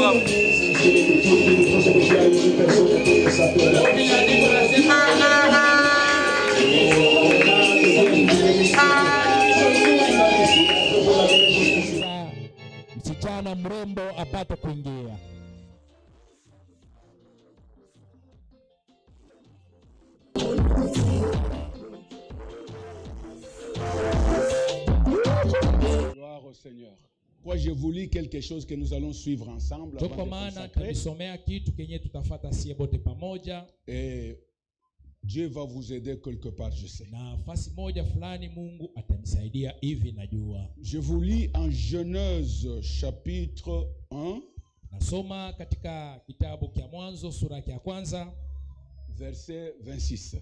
Msichana mrembo apate kuingia. Gloire au Seigneur. Moi, je vous lis quelque chose que nous allons suivre ensemble. Et Dieu va vous aider quelque part, je sais. Je vous lis en Genèse chapitre 1. Verset 26.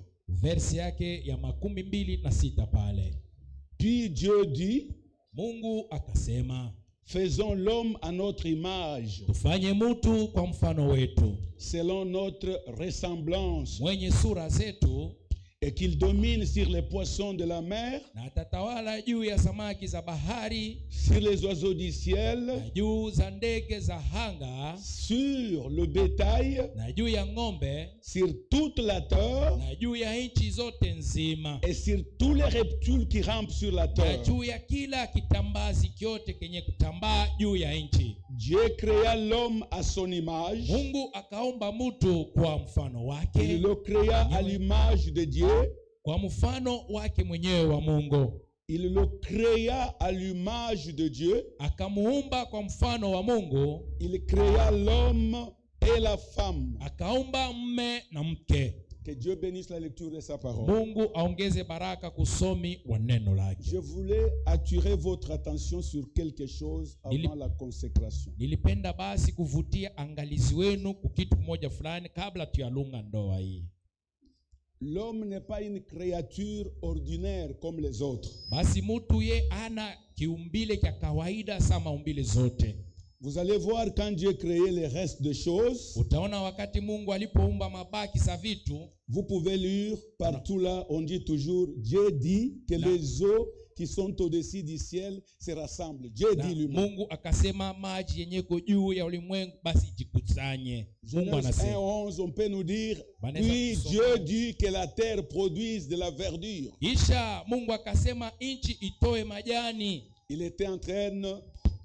Puis Dieu dit, Mungu akasema, faisons l'homme à notre image, tufanye mtu kwa mfano wetu, selon notre ressemblance, mwenye sura zetu, et qu'il domine sur les poissons de la mer, na atatawala juu ya samaki za bahari, sur les oiseaux du ciel, na juu za ndege za anga, sur le bétail, na juu ya ng'ombe, sur toute la terre, na juu ya nchi zote nzima, et sur tous les reptiles qui rampent sur la na terre. juu ya kila kitambazi kyote kenye kutambaa juu ya nchi. Dieu créa l'homme à son image. Mungu akaumba mtu kwa mfano wake. Il le créa à l'image de Dieu. Kwa mfano wake mwenyewe wa Mungu. Il le créa à l'image de Dieu. Akamuumba kwa mfano wa Mungu. Il créa l'homme et la femme. Akaumba mume na mke. Que Dieu bénisse la lecture de sa parole. Mungu aongeze baraka kusomi wa neno lake. Je voulais attirer votre attention sur quelque chose avant la consécration. Nilipenda basi kuvutia angalizi wenu kwa kitu kimoja fulani kabla tuyalunga ndoa hii. L'homme n'est pas une créature ordinaire comme les autres. Basi mtu ye ana kiumbile cha kawaida sama maumbile zote. Vous allez voir quand Dieu créait les restes de choses. Utaona wakati Mungu alipoumba mabaki za vitu. Vous pouvez lire partout là, on dit toujours, Dieu dit que les eaux qui sont au-dessus du ciel se rassemblent. Dieu dit lui-même. Mungu akasema maji yenye ko juu ya ulimwengu basi jikusanye. Mungu anasema. 1:11 on peut nous dire, puis Dieu dit que la terre produise de la verdure. Isha Mungu akasema inchi itoe majani. Il était en train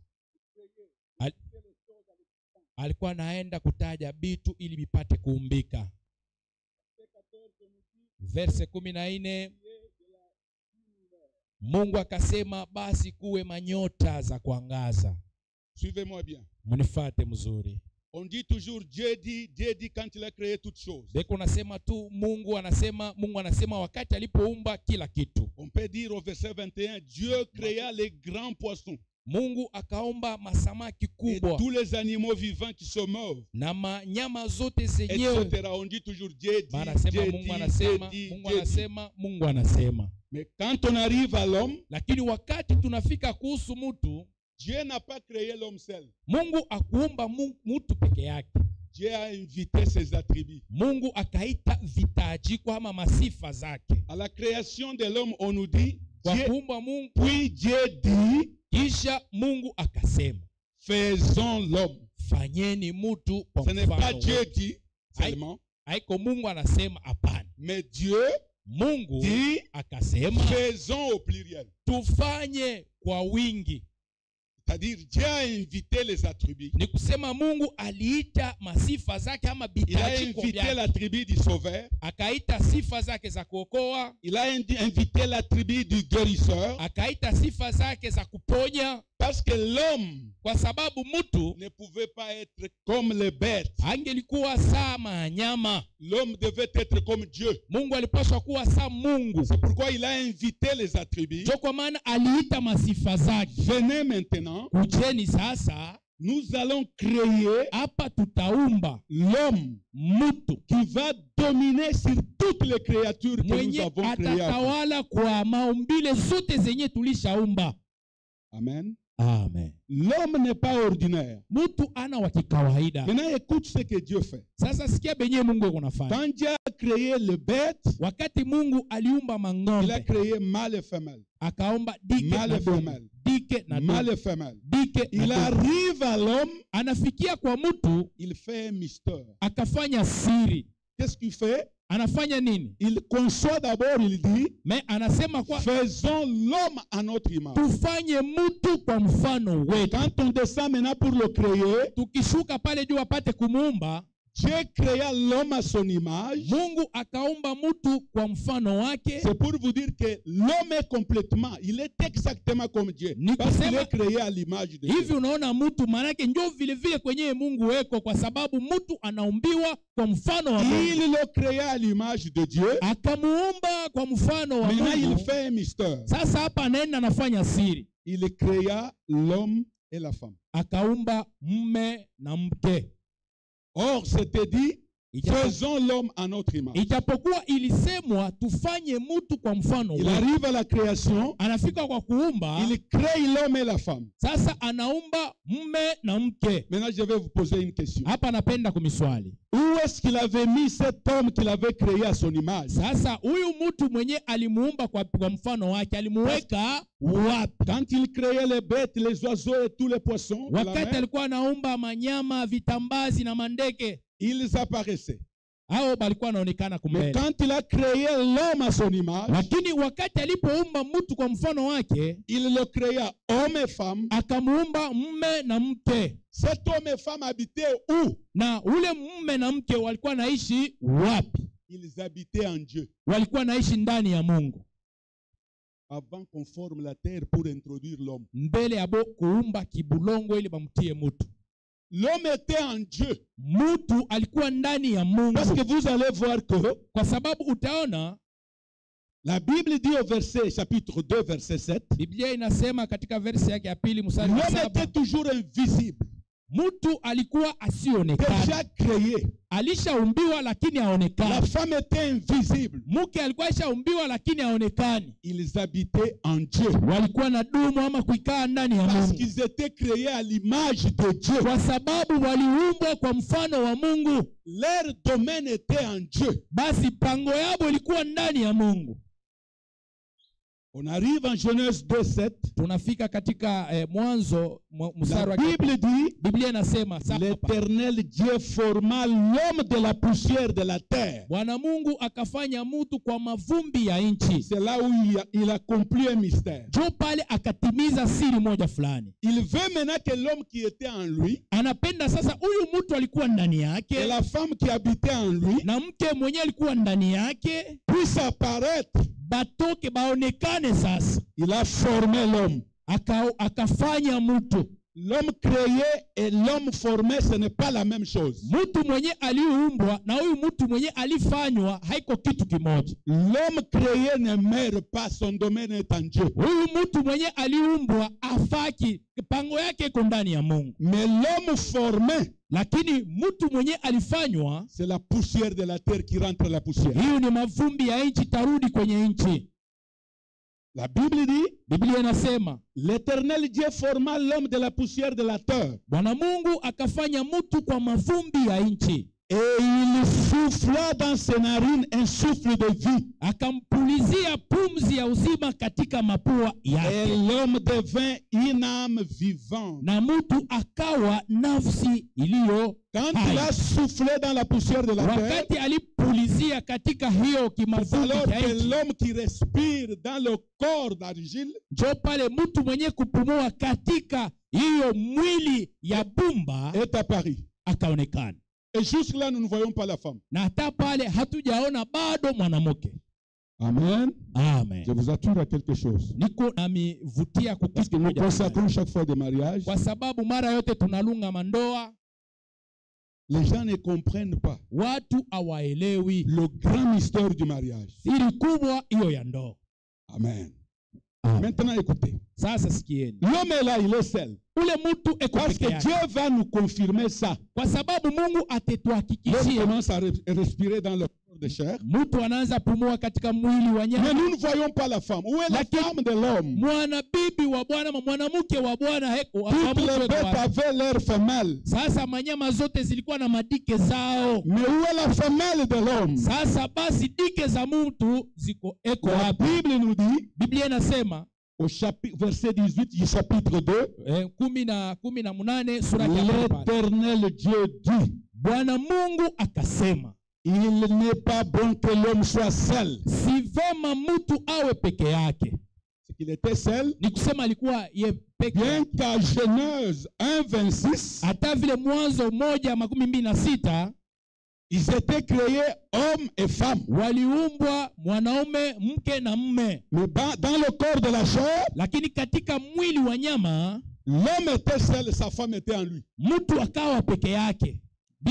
alikuwa naenda kutaja bitu ili bipate kuumbika. Verse 14. Mungu akasema basi kuwe manyota za kuangaza. Suivez-moi bien. Munifate mzuri. On dit toujours Dieu dit quand il a créé toutes choses. Deko nasema tu Mungu anasema wakati alipoumba kila kitu. On peut dire au verset 21, Dieu créa les grands poissons. Mungu akaumba masamaki kubwa. Et tous les animaux vivants qui se meuvent. Na manyama zote zenyewe. Etc. On dit toujours Dieu dit, Mungu anasema. Mais quand on arrive à l'homme, lakini wakati tunafika kuhusu mtu, Dieu n'a pas créé l'homme seul. Mungu akuumba mtu peke yake. Dieu a invité ses attributs. Mungu akaita vitaji kwa masifa zake. À la création de l'homme, on nous dit, puis Dieu dit, kisha Mungu akasema, faisons l'homme. Fanyeni mtu kwa Ce mfano. n'est pas Dieu dit seulement. Haiko Mungu anasema hapana. Mais Dieu Mungu dit, akasema, faisons au pluriel. Tufanye kwa wingi. C'est-à-dire Dieu a invité les attributs. Ni kusema Mungu aliita masifa zake ama bitaji kwa vyake. Il a invité l'attribut du sauveur. Akaita sifa zake za kuokoa. Il a invité l'attribut du guérisseur. Akaita sifa zake za kuponya. Parce que l'homme, kwa sababu mtu, ne pouvait pas être comme les bêtes. Angelikuwa sama nyama. L'homme devait être comme Dieu. Mungu alipaswa kuwa sa Mungu. C'est pourquoi il a invité les attributs. Kwa maana aliita masifa zake. Venez maintenant. Ujeni sasa. Nous allons créer hapa tutaumba l'homme, mtu qui va dominer sur toutes les créatures que nous avons créées. Atatawala kwa maumbile zote zenye tulishaumba. Amen. Amen. L'homme n'est pas ordinaire. Mtu ana wa kikawaida. Maintenant écoute ce que Dieu fait. Sasa sikia benye Mungu kunafanya. Quand Dieu a créé le bête, wakati Mungu aliumba mang'ombe, il a créé mâle et femelle. Akaumba dike mâle et femelle. Dike jike na mâle dume. et femelle. Dike Il na dume. arrive à l'homme, Anafikia kwa mtu, il fait un mystère. akafanya siri. Qu'est-ce qu'il fait? Anafanya nini? Il conçoit d'abord, il dit, Me anasema kwa faisons l'homme à notre image. tufanye mtu kwa mfano wetu. Quand on descend maintenant pour le créer, Tukishuka pale juu apate kumuumba, Dieu créa l'homme à son image. Mungu akaumba mtu kwa mfano wake. C'est pour vous dire que l'homme est complètement, il est exactement comme Dieu. Ni Parce qu'il kusema- est créé à l'image de Hivi Dieu. unaona mtu manake ndio vile vile kwenye Mungu weko, kwa sababu mtu anaumbiwa kwa mfano wa Mungu. Il le créa à l'image de Dieu. Akamuumba kwa mfano wa Maintenant, il Mungu. fait un mystère. Sasa hapa anaenda anafanya siri. Il créa l'homme et la femme. Akaumba mume na mke. Or, c'était dit, Ijapo- faisons l'homme à notre image. Ijapokuwa ilisemwa tufanye mtu kwa mfano Il wetu. arrive à la création, Anafika kwa kuumba, il crée l'homme et la femme. sasa anaumba mume na mke. Maintenant, je vais vous poser une question. Hapa napenda kumiswali. Où est-ce qu'il avait mis cet homme qu'il avait créé à son image? Sasa huyu mtu mwenye alimuumba kwa mfano wake alimuweka wapi? Quand il créait les bêtes, les oiseaux et tous les poissons, de la Wakati mer, alikuwa anaumba manyama, vitambazi na mandege, ils apparaissaient. hao balikuwa wanaonekana Mais kumbele. quand il a créé l'homme à son image, Lakini wakati alipoumba mtu kwa mfano wake, il le créa homme et femme. akamuumba mume na mke. Cet homme et femme habitaient où? Na ule mume na mke walikuwa naishi wapi? Ils habitaient en Dieu. Walikuwa naishi ndani ya Mungu, Avant qu'on forme la terre pour introduire l'homme. mbele ya kuumba kibulongo ili bamtie mtu. L'homme était en Dieu. Mtu alikuwa ndani ya Parce que Mungu, vous allez voir que kwa sababu utaona la Bible dit au verset, chapitre 2, verset 7, Biblia inasema katika versi yake ya pili mstari wa l'homme 7, était toujours invisible, mtu alikuwa asionekana. déjà créé. Alishaumbiwa lakini La haonekani. femme était invisible. Mke alikuwa ashaumbiwa lakini haonekani. Ils habitaient en Dieu. Walikuwa na dumu ama kuikaa ndani ya Parce Mungu, qu'ils étaient créés à l'image de Dieu. kwa sababu waliumbwa kwa mfano wa Mungu. Leur domaine était en Dieu. Basi pango yabo ilikuwa ndani ya Mungu. On arrive en Genèse 2:7. Tunafika katika Mwanzo mstari La wa Bible dit, Biblia inasema sasa hapa, l'Éternel Dieu forma l'homme de la poussière de la terre. Bwana Mungu akafanya mtu kwa mavumbi ya nchi. C'est là où il accomplit un mystère. Jo pale akatimiza siri moja fulani. Il veut maintenant que l'homme qui était en lui Anapenda sasa huyu mtu alikuwa ndani et yake la femme qui habitait en lui na mke mwenyewe alikuwa ndani yake, puissent apparaître. batoke baonekane sasa. Il a formé l'homme. Akafanya mtu. L'homme créé et l'homme formé, ce n'est pas la même chose. Mtu mwenye aliumbwa na huyu mtu mwenye alifanywa haiko kitu kimoja. L'homme créé ne meurt pas, son domaine est en Dieu. Huyu mtu mwenye aliumbwa afaki, pango yake iko ndani ya Mungu. Mais l'homme formé, Lakini mtu mwenye alifanywa, c'est la poussière de la terre qui rentre la poussière. hiyo ni mavumbi ya nchi, tarudi kwenye nchi. La Bible dit, Biblia inasema l'Éternel Dieu forma l'homme de la poussière de la terre. Bwana Mungu akafanya mtu kwa mavumbi ya nchi, Et il souffla dans ses narines un souffle de vie. akampulizia pumzi ya uzima katika mapua Et yake, l'homme devint une âme vivante. na mtu akawa nafsi iliyo Quand hai. il a soufflé dans la poussière de la terre, Wakati alipulizia katika hiyo c'est kimavumbi alors ya que nchi, l'homme qui respire dans le corps d'argile njo pale mtu mwenye kupumua katika hiyo mwili ya bumba est apparu. akaonekana. Et jusque-là, nous ne voyons pas la femme. Na hata pale hatujaona bado mwanamke. Amen. Amen. Je vous attire à quelque chose. Niko namivutia Parce que kukitu nous moja, consacrons chaque fois des mariages. kwa sababu mara yote tunalunga mandoa, Les gens ne comprennent pas watu hawaelewi le grand mystère du mariage. siri kubwa hiyo ya ndoa. Amen. Amen. Maintenant, écoutez. Sasa sikieni, L'homme est là, il est seul. ule mtu eko Parce peke que yake, Dieu va nous confirmer ça. kwa sababu Mungu L'homme atetuhakikishia. commence à respirer dans le corps de chair. Mtu anaanza pumua katika mwili wa Mais nyama. nous ne voyons pas la femme. Où est la Lakini- femme de l'homme? Mwana bibi wa Bwana, mwanamke wa Bwana heko wa Toutes mtu les weko bêtes wapi? avaient leur femelle. Sasa manyama zote zilikuwa na madike zao. Mais où est la femelle de l'homme? Sasa basi dike za mtu ziko eko La wapi? Bible nous dit, Biblia inasema au verset 18 du chapitre 2, kumi na munane sura ya pili. l'Éternel Dieu dit, Bwana Mungu akasema, il n'est pas bon que l'homme soit seul. si vema mtu awe peke yake. C'est qu'il était seul. Ni kusema alikuwa ye peke Bien yake. qu'à Genèse 1:26, Hata vile Mwanzo 1:26 ils étaient créés hommes et femmes. waliumbwa mwanaume, mke na mme, Mais dans le corps de la chair, lakini katika mwili wa nyama l'homme était seul, sa femme était en lui. mtu akawa peke yake,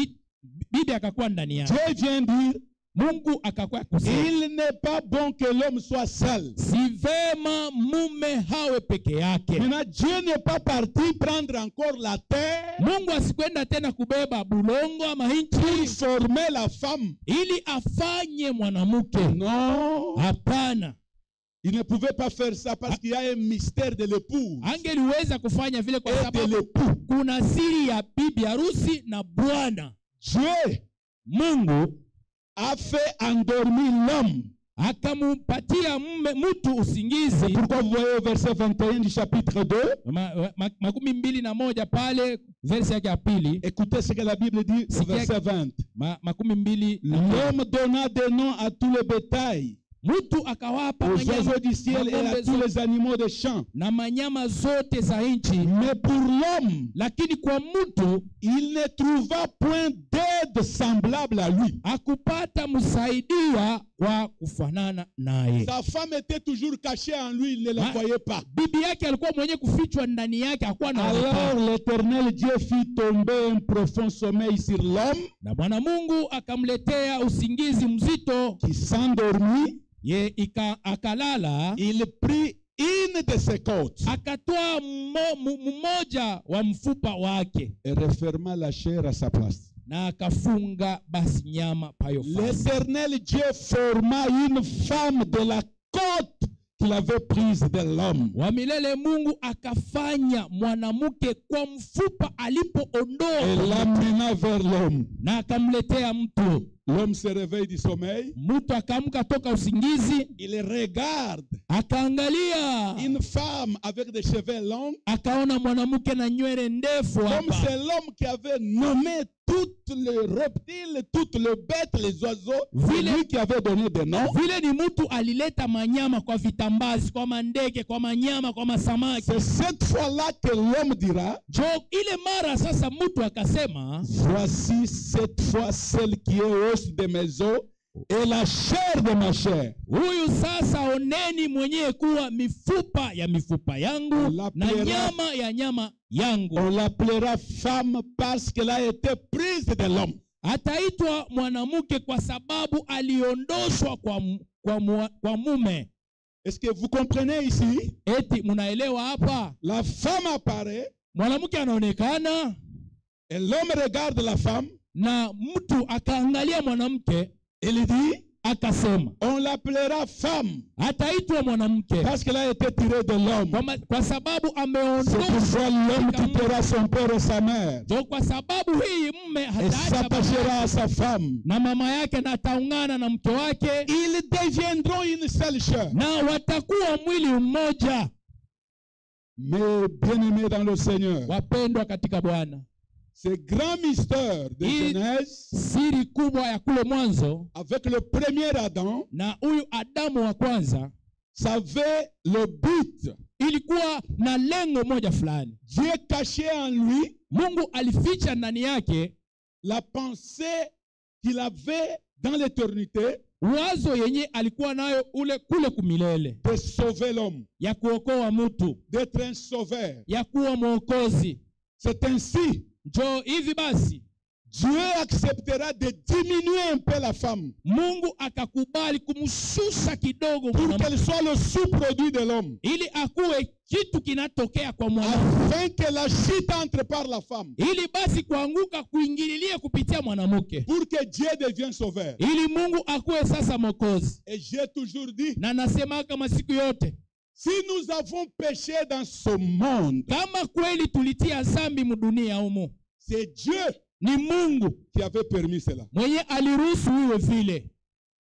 bibi akakuwa ndani yake. Dieu vient dire, Mungu akakuwa kusema, il n'est pas bon que l'homme soit seul. si vema mume hawe peke yake. Maintenant, Dieu n'est pas parti prendre encore la terre Mungu asikwenda tena kubeba bulongo ama pour nchi former la femme. ili afanye mwanamke. Non, Hapana, il ne pouvait pas faire ça parce qu'il y a un mystère de l'épouse angeliweza kufanya vile kwa et de sababu l'époux. kuna siri ya bibi harusi na bwana. Dieu Mungu a fait endormir l'homme. akamupatia mtu usingizi. Pourquoi vous voyez au verset 21 du chapitre 2? Makumi mbili na moja pale verse yake ya pili. Écoutez ce que la Bible dit au verset 20. Makumi mbili na moja. L'homme donna des noms à tous les bétails, Mtu akawapa aux oiseaux du ciel et à tous les animaux des champs. na manyama zote za nchi, Mais pour l'homme, lakini kwa mtu il ne trouva point d'aide semblable à lui. akupata msaidia wa kufanana naye. Sa femme était toujours cachée en lui, il ne la voyait pas. Bibi yake alikuwa mwenye kufichwa ndani yake, hakuwa na Alors l'Éternel Dieu fit tomber un profond sommeil sur l'homme, na Bwana Mungu akamletea usingizi mzito, qui s'endormit. akalala. Il prit une de ses côtes Akatoa mmoja wa mfupa wake et referma la chair à sa place. na akafunga basi nyama payo fasi. L'Éternel Dieu forma une femme de la côte qu'il avait prise de l'homme. Wa milele Mungu akafanya mwanamke kwa mfupa Et alipoondoa l'amena vers l'homme. na akamletea mtu. L'homme se réveille du sommeil. Mtu akaamka toka usingizi, Il regarde akaangalia, une femme avec des cheveux longs. akaona mwanamke na nywele ndefu. Comme Hapa c'est l'homme qui avait nommé toutes les reptiles, toutes les bêtes, les oiseaux. C'est lui qui avait donné des noms. vile ni mtu alileta manyama kwa vitambazi, kwa mandege, kwa manyama, kwa masamaki. C'est cette fois-là que l'homme dira, Jo ile mara sasa mtu akasema, voici cette fois celle qui est os de mes os et la chair de ma chair. huyu sasa oneni mwenyewe kuwa mifupa ya mifupa yangu na nyama ya nyama yangu. On l'appellera femme parce qu'elle a été prise de l'homme. Ataitwa mwanamke kwa sababu aliondoshwa kwa mume. Est-ce que vous comprenez ici? Eti munaelewa hapa? La femme apparaît Mwanamke anaonekana et l'homme regarde la femme. na mtu akaangalia mwanamke, Il dit, akasema on l'appellera femme ataitwa mwanamke parce qu'elle a été tirée de l'homme. kwa sababu C'est ameondoshwa. pourquoi l'homme quittera son père et sa mère Jo kwa sababu hii mume et hataacha s'attachera à sa femme. na mama yake na ataungana na mke wake, Ils deviendront une seule chair. na watakuwa mwili mmoja. Mais bien-aimés dans le Seigneur, Wapendwa katika Bwana, ce grand mystère de Genèse siri kubwa ya kule mwanzo avec le premier Adam, na huyu Adamu wa kwanza, ça avait le but. ilikuwa na lengo moja fulani. Dieu cachait en lui Mungu alificha ndani yake la pensée qu'il avait dans l'éternité wazo yenye alikuwa nayo kule kumilele, de sauver l'homme, ya kuokoa mtu, d'être un sauveur. ya kuwa mwokozi. C'est ainsi, Jo hivi basi Dieu acceptera de diminuer un peu la femme Mungu akakubali kumshusha kidogo pour mwanamke, qu'elle soit le sous-produit de l'homme, ili akuwe kitu kinatokea kwa mwanamke, afin que la chute entre par la femme, ili basi kuanguka kuingililie kupitia mwanamke, pour que Dieu devienne sauveur. ili Mungu akuwe sasa mwokozi. Et j'ai toujours dit, Na nasema kama siku yote, si nous avons péché dans ce monde, kama kweli tulitia dhambi mdunia humu, c'est Dieu ni Mungu qui avait permis cela. mwenye aliruhusu iwe vile.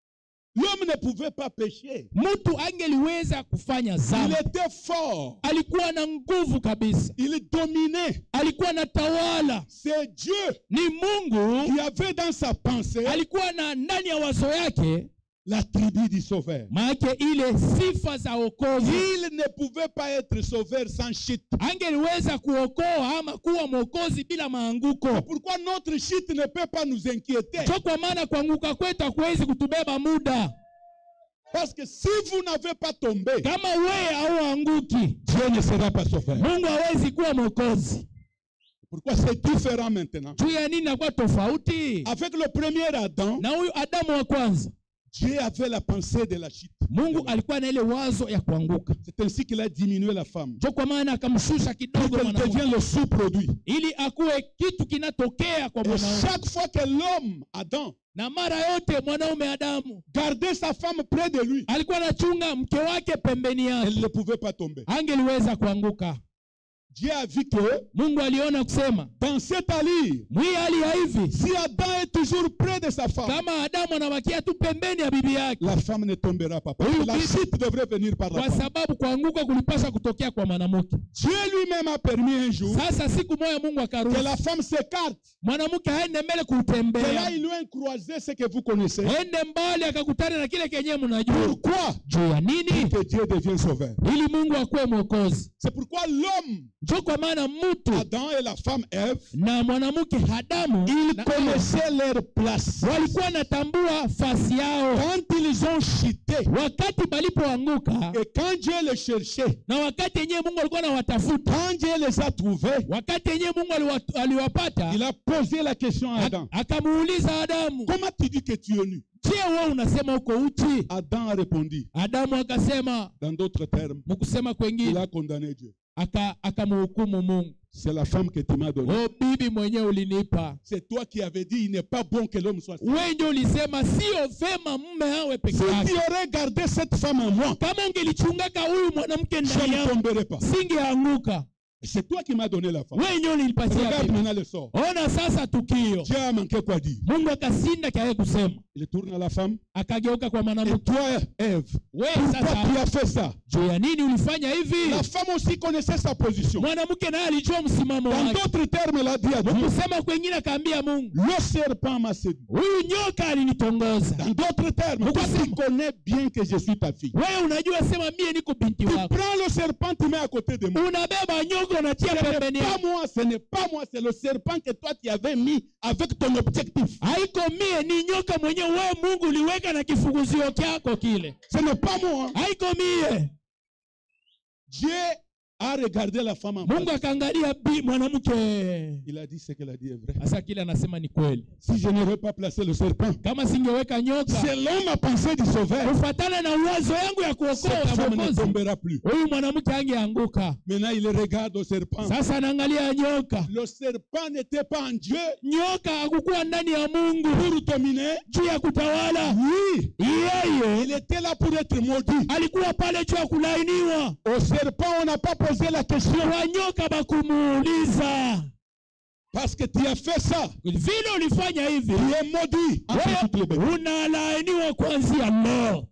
L'homme ne pouvait pas pécher. Mtu angeliweza kufanya Il dhambi. était fort. Alikuwa na nguvu kabisa. Il dominait. Alikuwa na tawala. C'est Dieu Ni Mungu qui avait dans sa pensée alikuwa na ndani ya wazo yake la tribu du sauveur. maana ile sifa za wokovu. Il ne pouvait pas être sauveur sans chute. Angeliweza kuokoa ama kuwa mwokozi bila maanguko. C'est pourquoi notre chute ne peut pas nous inquiéter. Kwa maana kuanguka kwetu hakuwezi kutubeba muda. Parce que si vous n'avez pas tombé, Kama wewe hauanguki, Dieu ne sera pas sauveur. Mungu hawezi kuwa mwokozi. Pourquoi c'est différent maintenant? Juu ya nini inakuwa tofauti? Avec le premier Adam, Na huyu Adamu wa kwanza, Dieu avait la pensée de la chute. Mungu alikuwa na ile wazo ya kuanguka. C'est ainsi qu'il a diminué la femme. Kwa maana akamshusha Pour kidogo qu'elle mwanamke devienne le sous-produit. ili akuwe kitu kinatokea kwa Et mwanaume. chaque fois que l'homme, Adam, Na mara yote mwanaume Adamu gardait sa femme près de lui, alikuwa anachunga mke wake pembeni elle yake, ne pouvait pas tomber. angeliweza kuanguka. Dieu a vu que Mungu aliona kusema dans cette allure, mwi hali ya hivi, si Adam est toujours près de sa femme, kama Adamu anabakia tu pembeni ya bibi yake, la femme ne tombera pas. Parce que la chute devrait venir par la kwa femme. sababu kuanguka kulipaswa kutokea kwa mwanamke. Dieu lui-même a permis un jour Sasa siku moja Mungu que akaruhusu la femme s'écarte. mwanamke aende mbele Que là, kutembea, ils lui ont croisé ce que vous connaissez. ende mbali akakutana na kile kenyewe mnajua. Pourquoi? Juu ya nini? Que Dieu devienne sauveur. Ili Mungu akuwe mwokozi. C'est pourquoi l'homme, Ndio kwa maana mtu Adam et la femme Ève, na mwanamke Adamu ils na connaissaient leur place. walikuwa natambua fasi yao Quand ils ont chuté, wakati balipoanguka, et quand Dieu les cherchait, na wakati yenyewe Mungu alikuwa anawatafuta, quand Dieu les a trouvés, wakati yenyewe Mungu aliwapata, il a posé la question à Adam. akamuuliza Adamu, Comment tu dis que tu es nu? je, wewe unasema uko uchi? Adam a répondu. Adamu akasema, Dans d'autres termes, mkusema il kwengine, a condamné Dieu. akamhukumu Mungu. C'est la femme que tu m'as donnée. O bibi mwenyewe ulinipa, C'est toi qui avais dit il n'est pas bon que l'homme soit seul. wewe ndio ulisema sio vema mume awe peke Si yake. tu aurais gardé cette femme en moi, Kama ungelichungaka huyu mwanamke je ndani ne yangu, tomberais pas. singeanguka. C'est toi qui m'as donné la femme. Wewe ndio ulinipatia Regarde bibi. maintenant le sort. Ona sasa tukio, Dieu a manqué quoi dire. Mungu akasinda kae kusema, Il tourne à la femme. akageuka kwa Et mwanamke, toi, Ève, wewe pourquoi tu sasa as fait ça? juu ya nini ulifanya hivi? La femme aussi connaissait sa position. Mwanamke naye alijua msimamo Dans wake. d'autres termes, elle a dit à Dieu, Kusema kwengine akaambia Mungu, le serpent m'a séduit. huyu nyoka alinitongoza. Dans d'autres termes, toi tu connais bien que je suis ta fille. Wewe unajua sema mie niko binti Tu wako. prends le serpent, tu mets à côté de moi. Unabeba nyoka unatia pembeni Pas yako. moi, ce n'est pas moi, c'est le serpent que toi tu avais mis avec ton objectif. Haiko mie, ni nyoka mwenyewe wewe Mungu uliweka na kifuguzio kyako kile. Ce n'est pas moi. Haiko mie. Dieu a regardé la femme en face. Mungu akaangalia mwanamke. Il a dit ce qu'elle a dit est vrai. Sasa kile anasema ni kweli. Si je n'aurais pas placé le serpent, Kama singeweka nyoka, selon ma pensée du sauveur, kufuatana na uwazo yangu ya kuokoa cette ya femme ne mwokozi, tombera plus. huyu mwanamke angeanguka. Maintenant, il regarde au serpent. Sasa anaangalia nyoka. Le serpent n'était pas en Dieu Nyoka hakukuwa ndani ya Mungu pour dominer. juu ya kutawala. Oui, Yeye il était là pour être maudit. alikuwa pale juu ya kulainiwa. Au serpent, on n'a pas posé la question. Kwa nyoka bakumuuliza, Parce que tu as fait ça. vile ulifanya hivi, Tu es maudit. Entre toutes les bêtes. wewe unalaaniwa kuanzia leo.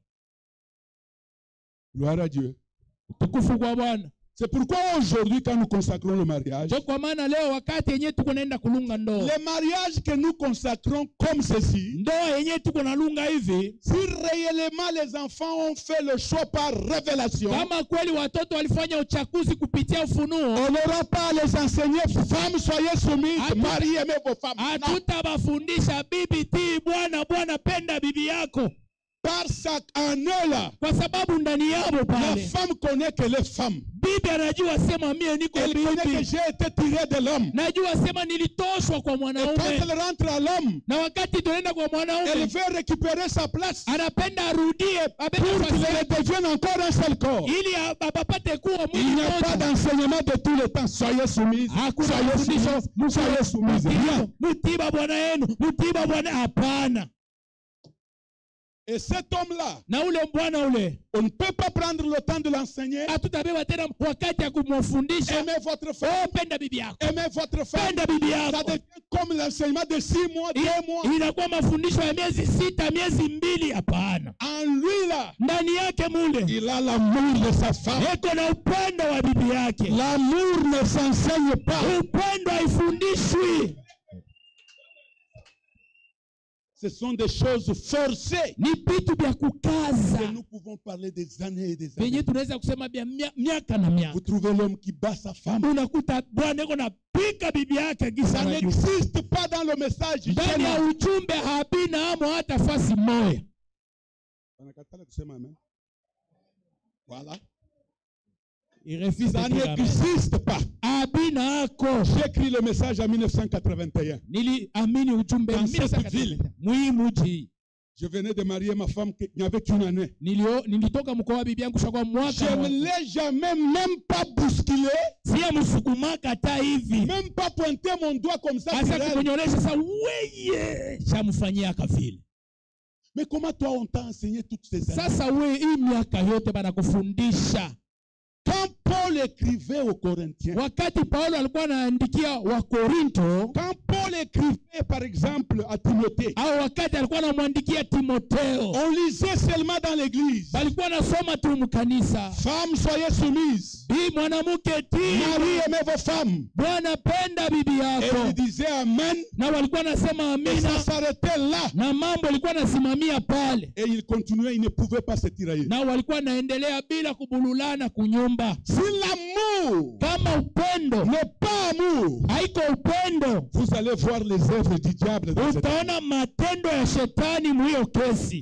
Gloire à Dieu. Tukufu kwa Bwana. C'est pourquoi aujourd'hui, quand nous consacrons le mariage, Ndio kwa maana leo wakati yenyewe tuko naenda kulunga ndoa, les mariages que nous consacrons comme ceci, ndoa yenyewe tuko nalunga hivi, si réellement les enfants ont fait le choix par révélation, kama kweli watoto walifanya uchaguzi kupitia ufunuo, on n'aura pas à les enseigner, femmes, soyez soumises, mariez, aimez vos femmes. Non. hatutabafundisha bibi tii bwana, bwana penda bibi yako, Parce qu'en eux là, kwa sababu ndani yao la pale femme connaît qu'elle est femme. bibi anajua sema mie niko Elle connaît que bibi, j'ai été tiré de l'homme. najua sema nilitoshwa kwa Et quand mwanaume, elle rentre à l'homme, na wakati tunaenda kwa elle mwanaume veut récupérer sa place anapenda arudie abebe pour qu'il nafasi yake, redevienne encore un seul corps. ili apate kuwa Il mwili n'y a pas mmoja. d'enseignement de tous les temps. Soyez soumises, Hakuna soyez mafundisho soumises, soyez soumises. Rien. mutiba bwana yenu, mutiba bwana, hapana. Et cet homme-là, na ule bwana ule on ne peut pas prendre le temps de l'enseigner. hatutabeba tena wakati ya kumfundisha. Aimez votre femme. Penda bibi yako, Aimez votre femme. penda bibi Ça yako. devient comme l'enseignement de 6 mois, 2 mois. Inakuwa mafundisho ya miezi 6, miezi 2. Hapana, En lui là, ndani yake mule il a l'amour de sa femme. eko na upendo wa bibi yake. L'amour ne s'enseigne pas. Upendo haifundishwi, Ce sont des choses forcées. ni vitu vya Et kukaza nous pouvons parler des années et des venye années. tunaweza kusema vya miaka na miaka. Vous trouvez l'homme qui bat sa femme. Unakuta bwana eko na pika bibi yake gisa Ça anajua. n'existe pas dans le message. Ndani ya ujumbe habina amo hata fasi moya. Voilà. Il refuse Ça de dire amen. n'existe pas. Habina ako. J'ai écrit le message en 1981. Niliamini ujumbe Dans cette ville. muhimuji. Je venais de marier ma femme qui n'avait qu'une année. Nilitoka mkoa wa bibi yangu shakwa Je mwaka. ne l'ai jamais même pas bousculé, Siya msukumaka hata hivi. même pas pointé mon doigt comme ça. sur Asa elle. kukunyolesha sasa weye. Shamfanyia kafili. Mais comment toi on t'a enseigné toutes ces années? Sasa we hii miaka yote bana kufundisha. Quand Paul écrivait aux Corinthiens, Wakati Paulo alikuwa anaandikia wa Korinto, quand Paul écrivait par exemple à Timothée, au wakati alikuwa anamwandikia Timotheo, on lisait seulement dans l'église. balikuwa anasoma tu mkanisa. Femmes, soyez soumises. Hii mwanamke tii, Marie, aimez vos femmes. Bwana penda bibi Et yako. il disait Amen. Na walikuwa nasema Et ça amina, s'arrêtait là. na mambo alikuwa nasimamia pale. Et il continuait, il ne pouvait pas se tirailler. Na walikuwa naendelea bila kubululana kunyumba. Si l'amour Kama upendo n'est pas amour, haiko upendo, vous allez voir les œuvres du diable dans cette... utaona matendo ya shetani mwiyo kesi.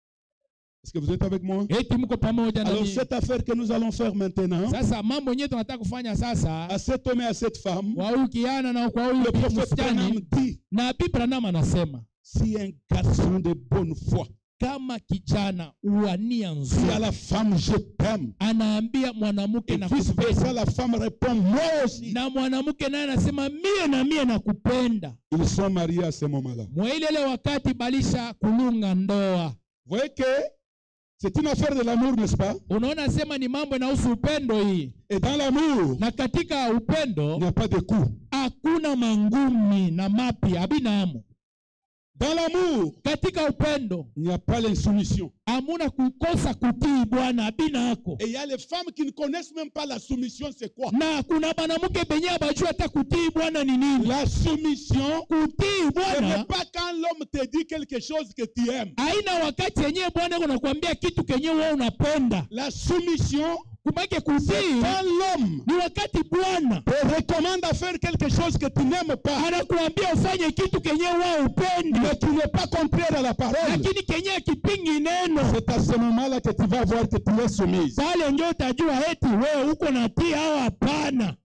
Est-ce que vous êtes avec moi? Eti mko pamoja na Alors mimi. cette affaire que nous allons faire maintenant, Sasa mambo yenyewe tunataka kufanya sasa, à cet homme et à cette femme, kwa huyu kiana na kwa le huyu prophète Branham msichana, dit, Nabii Branham anasema si un garçon de bonne foi, kama kijana uania si à nzuri, la femme je t'aime, anaambia mwanamke et na vice versa, kupenda, la femme répond moi aussi. na mwanamke naye anasema mie na kupenda. Ils sont mariés à ce moment-là. Mwailele wakati balisha kulunga ndoa. Vous voyez que c'est une affaire de l'amour, n'est-ce pas? Unaona sema ni mambo inahusu upendo hii. Et dans l'amour, Na katika il upendo n'y a pas de coup. hakuna mangumi na mapi abinamu. Dans l'amour, Katika upendo il n'y a pas l'insoumission. hamuna kukosa kutii Bwana abinako. Et il y a les femmes qui ne connaissent même pas la soumission, c'est quoi? Na kuna banamuke benye abajua hata kutii Bwana ni nini. La soumission, Kutii ce n'est Bwana pas quand l'homme te dit quelque chose que tu aimes. haina wakati yenyewe Bwana yuko nakwambia kitu kenye wewe unapenda. La soumission, Kumake c'est kutii quand l'homme ni wakati Bwana te recommande à faire quelque chose que tu n'aimes pas, anakuambia ufanye kitu kenye wewe upendi, mais qui n'est pas contraire à la parole. lakini kenye kipingi neno. C'est à ce moment-là que tu vas voir que tu es soumise. Pale ndio utajua eti wewe uko natii au hapana.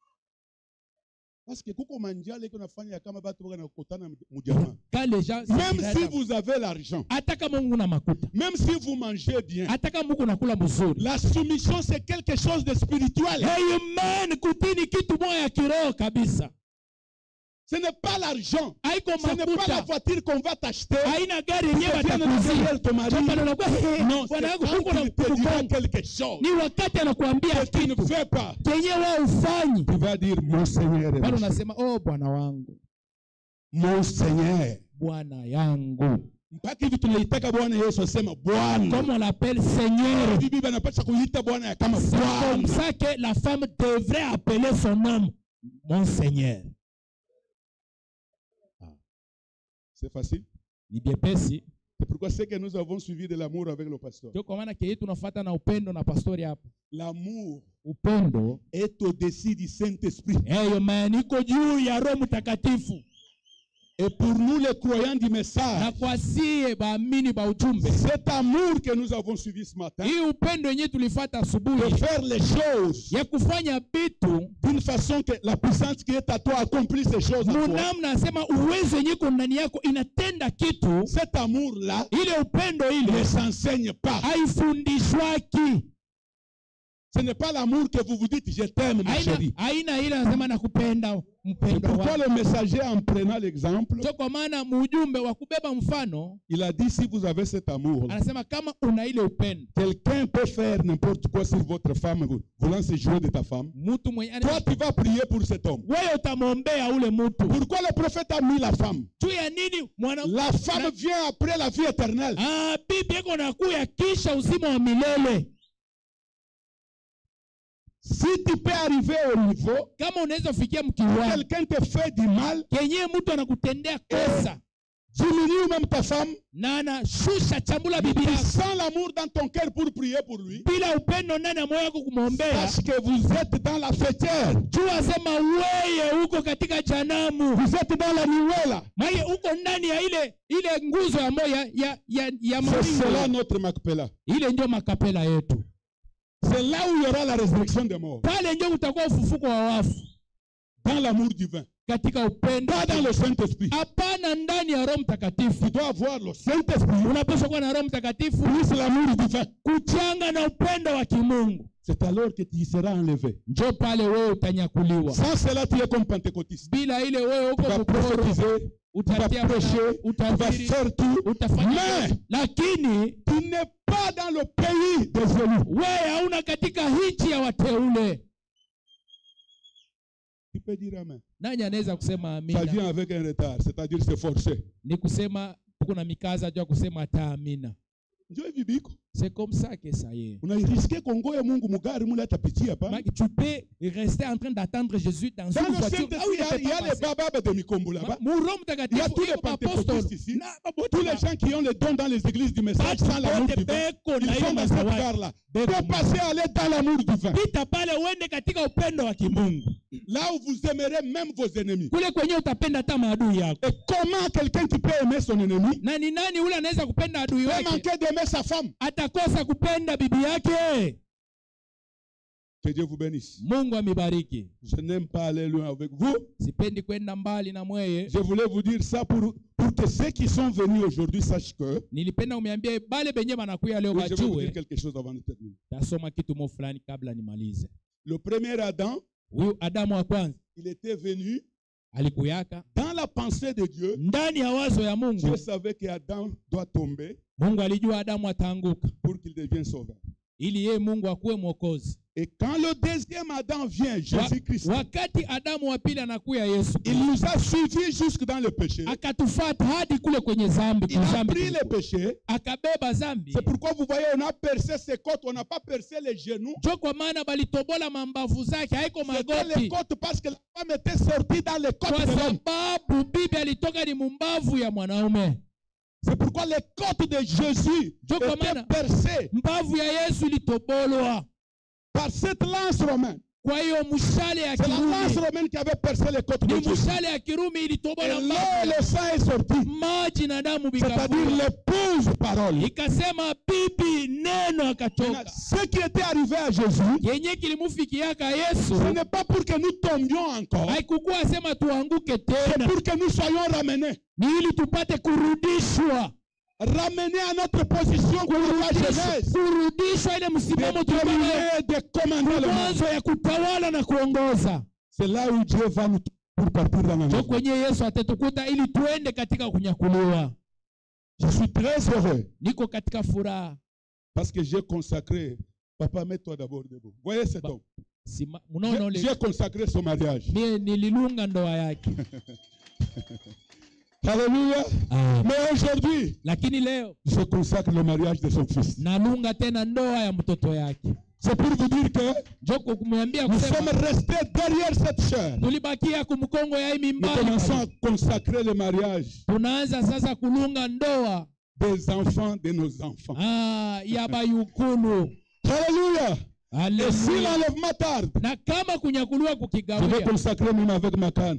Parce que kuko manjale iko nafanya kama batu baka nakutana mjamaa. Quand les gens Même si vous avez l'argent, hata kama Mungu na makuta, même si vous mangez bien, hata kama Mungu nakula mzuri, la soumission c'est quelque chose de spirituel. amen, kutii ni kitu moja ya kiroho kabisa. Ce n'est pas l'argent. Haiko Ce n'est pas la makuta, voiture qu'on va t'acheter. haina gari yenyewe Qui vienne watakuzia. derrière ton mari. Non, Bwana c'est yangu quand Mungu na il te dira kukonga. quelque chose Ni wakati anakuambia que tu ne kitu fais pas. kenye wewe ufanyi, Tu vas dire mon Seigneur. est bado mon unasema oh Bwana wangu, Mon Seigneur. Bwana yangu. Mpaka hivi tunaitaka Bwana Yesu asema Bwana. Comme on l'appelle Seigneur. Bibi banapaswa kuita Bwana kama C'est comme Bwana. ça que la femme devrait appeler son homme mon Seigneur. C'est facile. Ni byepesi. C'est pourquoi c'est que nous avons suivi de l'amour avec le pasteur. Ndio kwa maana kile tunafuata na upendo na pastori hapa. L'amour Upendo est au-dessus du Saint-Esprit. eyo maana iko juu ya Roho Mtakatifu. Et pour nous les croyants du Na message, kwa sie baamini ba ujumbe, cet amour que nous avons suivi ce matin, hii upendo yenyewe tulifuata de asubuhi faire les choses ya kufanya vitu d'une façon que la puissance qui est à toi accomplit ces choses en toi. munamna, nasema uwezo yenyewe iko ndani yako inatenda kitu. Cet amour-là Ile upendo ne ile s'enseigne pas. haifundishwaki. Ce n'est pas l'amour que vous vous dites, je t'aime, ma chérie. Aina ile anasema nakupenda mpendwa wangu. Pourquoi le messager, en prenant l'exemple, Kwa maana mjumbe wa kubeba mfano, il a dit, si vous avez cet amour, anasema kama una ile upendo, quelqu'un peut faire n'importe quoi sur votre femme, voulant se jouer de ta femme. Toi, tu vas prier pour cet homme. Pourquoi le prophète a mis la femme? La femme vient après la vie éternelle. Si tu peux arriver au niveau, quelqu'un te fait du mal, diminue même ta femme, sans l'amour dans ton cœur pour prier pour lui, parce que vous êtes dans la fêtière, vous êtes dans la nuela. C'est cela notre Makpela. C'est là où il y aura la résurrection des morts. Dans l'amour divin. Pas dans le Saint-Esprit. Tu dois avoir le Saint-Esprit plus l'amour divin. C'est alors que tu seras enlevé. Sans cela, tu es comme pentecôtiste. Tu vas prophétiser, tu vas prêcher, tu vas faire tout. Mais tu n'es pas dans le pays des élus. Tu peux dire amen. Ça vient avec un retard, c'est-à-dire c'est forcé. C'est comme ça que ça y est. Tu peux rester en train d'attendre Jésus dans une voiture. Il y a les bababes de Mikombo là-bas. Il y a tous les pentecôtistes ici. Tous les gens qui ont les dons dans les églises du message sans l'amour divin, ils sont dans cette gare-là. Pour passer à aller dans l'amour divin. Là où vous aimerez même vos ennemis. Et comment quelqu'un qui peut aimer son ennemi peut manquer d'aimer sa femme? Que Dieu vous bénisse. Je n'aime pas aller loin avec vous. Je voulais vous dire ça pour que ceux qui sont venus aujourd'hui sachent que oui, je vais vous dire quelque chose avant de terminer. Le premier Adam, il était venu dans la pensée de Dieu. Dieu savait qu'Adam doit tomber pour qu'il devienne sauveur. Et quand le deuxième Adam vient, Jésus-Christ, il nous a suivis jusque dans le péché. Il a pris le péché. C'est pourquoi vous voyez, on a percé ses côtes, on n'a pas percé les genoux. C'était les côtes parce que la femme était sortie dans les côtes de l'homme. C'est pourquoi les côtes de Jésus étaient percées par cette lance romaine. C'est la lance romaine qui avait percé les côtes de Jésus. Et là, le sang est sorti. C'est-à-dire l'épouse parole. Ce qui était arrivé à Jésus, ce n'est pas pour que nous tombions encore. C'est pour que nous soyons ramenés. Ramener à notre position pour la jeunesse, de commander le monde. C'est là où Dieu va nous pour partir dans la maison. Je suis très heureux parce que j'ai consacré. Papa, mets-toi d'abord debout. Voyez cet homme. J'ai consacré son mariage. Alléluia. Mais aujourd'hui, je consacre le mariage de son fils. C'est pour vous dire que nous sommes restés derrière cette chair. Nous commençons à consacrer le mariage des enfants de nos enfants. Alléluia. Et si l'enlèvement tarde, je vais consacrer même avec ma canne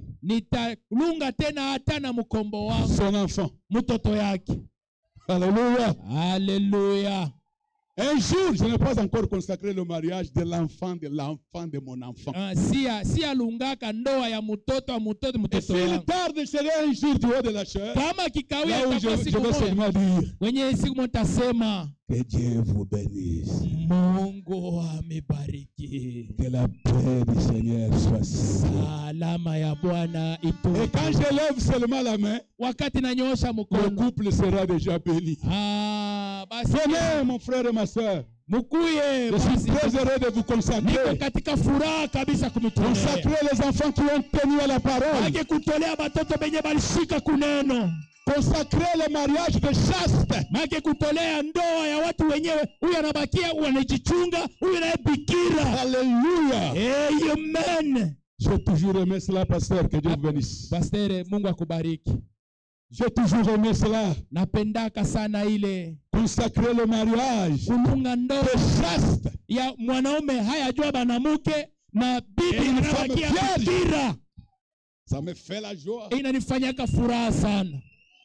son enfant. Alléluia. Alléluia. Un jour, je n'ai pas encore consacré le mariage de l'enfant de mon enfant. Si alungaka ndoa ya mtoto wa mtoto Et s'il tarde, serait un jour du haut de la chair. Kama kikawia là où je vais seulement dire wenye siku mtasema que Dieu vous bénisse. Mungu amebariki. Que la paix du Seigneur soit salama ya Bwana itu. Et quand je lève seulement la main, wakati nanyoosha mkono, le couple sera déjà béni. Basi venez mon frère et ma soeur. Mukuye, je suis très heureux de vous consacrer. Katika furaha kabisa kumitolea. Consacrer les enfants qui ont tenu à la parole. Ake kutolea batoto benye balishika kuneno. Consacrer le mariage de chaste. Make kutolea ndoa ya watu wenyewe. Huyu anabakia wanajichunga, huyu naye bikira. Alléluia. Amen. J'ai toujours aimé cela, pasteur, que Dieu vous bénisse. Pasteur, Mungu akubariki. J'ai toujours aimé cela. Napendaka sana ile. Consacrer le mariage. Kulunga ndoa de chaste. Ya mwanaume hayajua banamuke na bibi anabakia bikira. Ça me fait la joie. Inanifanyaka furaha sana.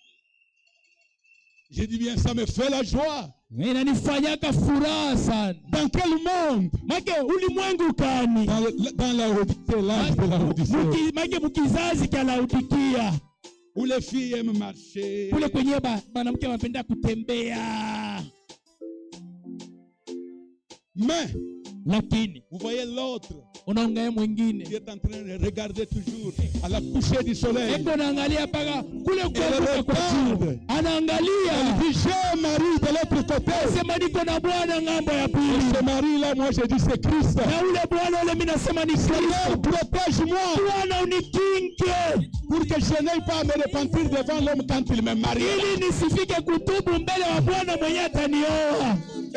Je dis bien, ça me fait la joie. Inanifanyaka furaha sana. Dans quel monde? Make ulimwengu kani? Dans la Odyssée, l'âge de la Odyssée. Make mukizazi kia Laodikia. Où les filles aiment marcher. Kule kwenye banamke wanapenda kutembea. Mais, lakini, vous voyez l'autre unaangalia mwingine qui est en train de regarder toujours à la coucher du soleil. Eko naangalia paka kule kuanguka kwa jua. Anaangalia. Elle dit j'ai un mari de l'autre côté. Sema niko na bwana ngambo ya pili. Ce mari là, moi je dis c'est Christ. Na ule bwana ule mimi nasema ni Kristo. Seigneur, protège-moi. Bwana unikinge. Pour que je n'aille pas à me repentir devant l'homme quand il me marie. Ili nisifike kutubu mbele wa Bwana mwenye atanioa.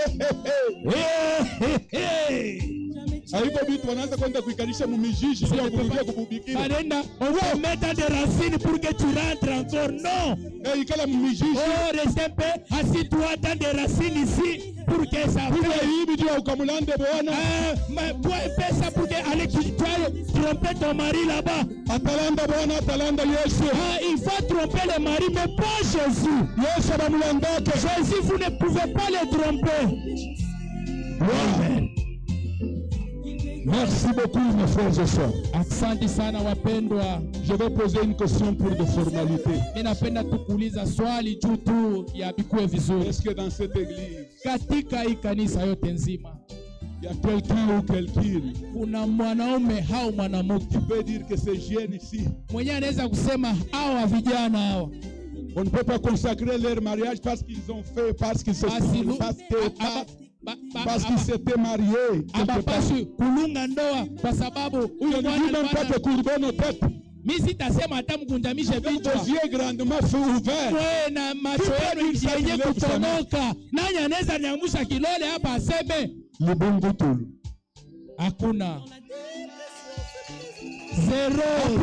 Haiko vitu wanaanza kwenda kuikanisha mumijiji pia kurudia kububikira. Kanenda, on va mettre des racines pour que tu rentres encore. Non. Ikala mumijiji. Oh, reste un peu. Assis-toi dans des racines ici pour que ça fait. Hivi ndio ukamulande bwana. Mais toi pesa pour que aller tromper ton mari là-bas. Atalanda bwana, atalanda Yesu. Il faut tromper le mari mais pas Jésus. Yesu bamulandake. Jésus, vous ne pouvez pas le tromper. Amen. Merci beaucoup, mes frères et sœurs. Asante sana wapendwa. Je vais poser une question pour de formalités. Ninapenda tukuuliza swali juu tu ya bikuwe vizuri. Est-ce que dans cette église, katika hii kanisa yote nzima, il y a quelqu'un ou quelqu'une, kuna mwanaume au mwanamke qui peut dire que ces jeunes ici, mwenye anaweza kusema hawa vijana hawa, on ne peut pas consacrer leur mariage parce qu'ils ont fait, parce qu'ils se sont, parce qu'ils s'étaient mariés. Abapashi kulunga ndoa kwa sababu huyo bwana alipata. Mimi sitasema hata mkunjamishe vichwa. Wewe na macho yenu yenye kutonoka. Nani anaweza niangusha kilole hapa aseme Lubungu tulu? Hakuna. Zero.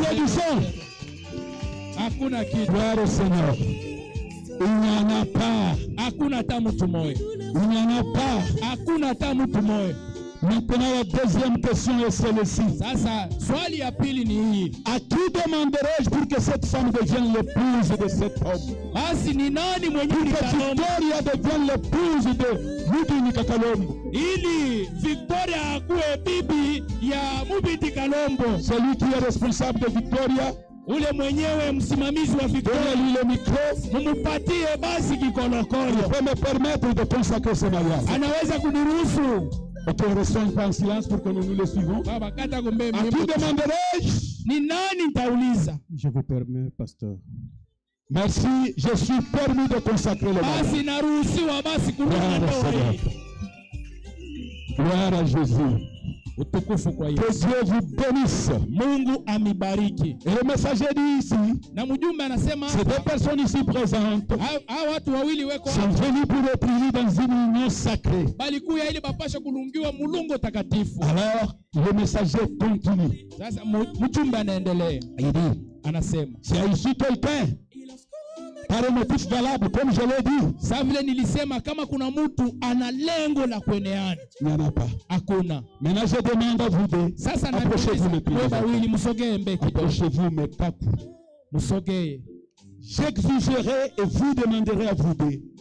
Hakuna kitu. Gloire au Seigneur. Il n'y en a pas. Hakuna hata mtu mmoja. Il n'y en a pas. Hakuna hata mtu mmoja. Maintenant, la deuxième question est celle-ci. Sasa, swali ya pili ni hii. À qui demanderai-je pour que cette femme devienne l'épouse de cet homme? Basi ni nani mwenye Victoria devienne l'épouse de Mubini Kalombo? Ili Victoria akuwe bibi ya Mubini Kalombo. Celui qui est responsable de Victoria, ule mwenyewe msimamizi wa Victoria, lui le micro, mumupatie basi kikolokolo. Il peut me permettre de consacrer ce mariage. Anaweza kuniruhusu. Ok, restons pas en silence pour que nous le suivons. À qui demanderai-je? Ni nani nitauliza? Je vous permets, pasteur. Merci, je suis permis de consacrer le mariage. Basi naruhusiwa basi kulunga ndoa hii. Gloire à Jésus. Utukufu kwa Yesu. Que Dieu vous bénisse. Mungu amibariki. Et le messager dit ici, na mjumbe anasema ces deux personnes ici présentes watu wawili weko sont venus pour être unis dans une union sacrée. Balikuya ili bapasha kulungiwa mulungo takatifu. Alors, le messager continue. Sasa mjumbe anaendelea. Il dit, anasema, s'il y a ici quelqu'un par un motif valable, comme je l'ai dit. Sasa vile nilisema kama kuna mtu ana lengo la kueneana. Il n'y en a pas. Hakuna. Maintenant je demande à vous deux. Sasa approchez-vous mes pieds. Approchez-vous mes pattes. Musogee. J'exigerai et vous demanderez à vous deux.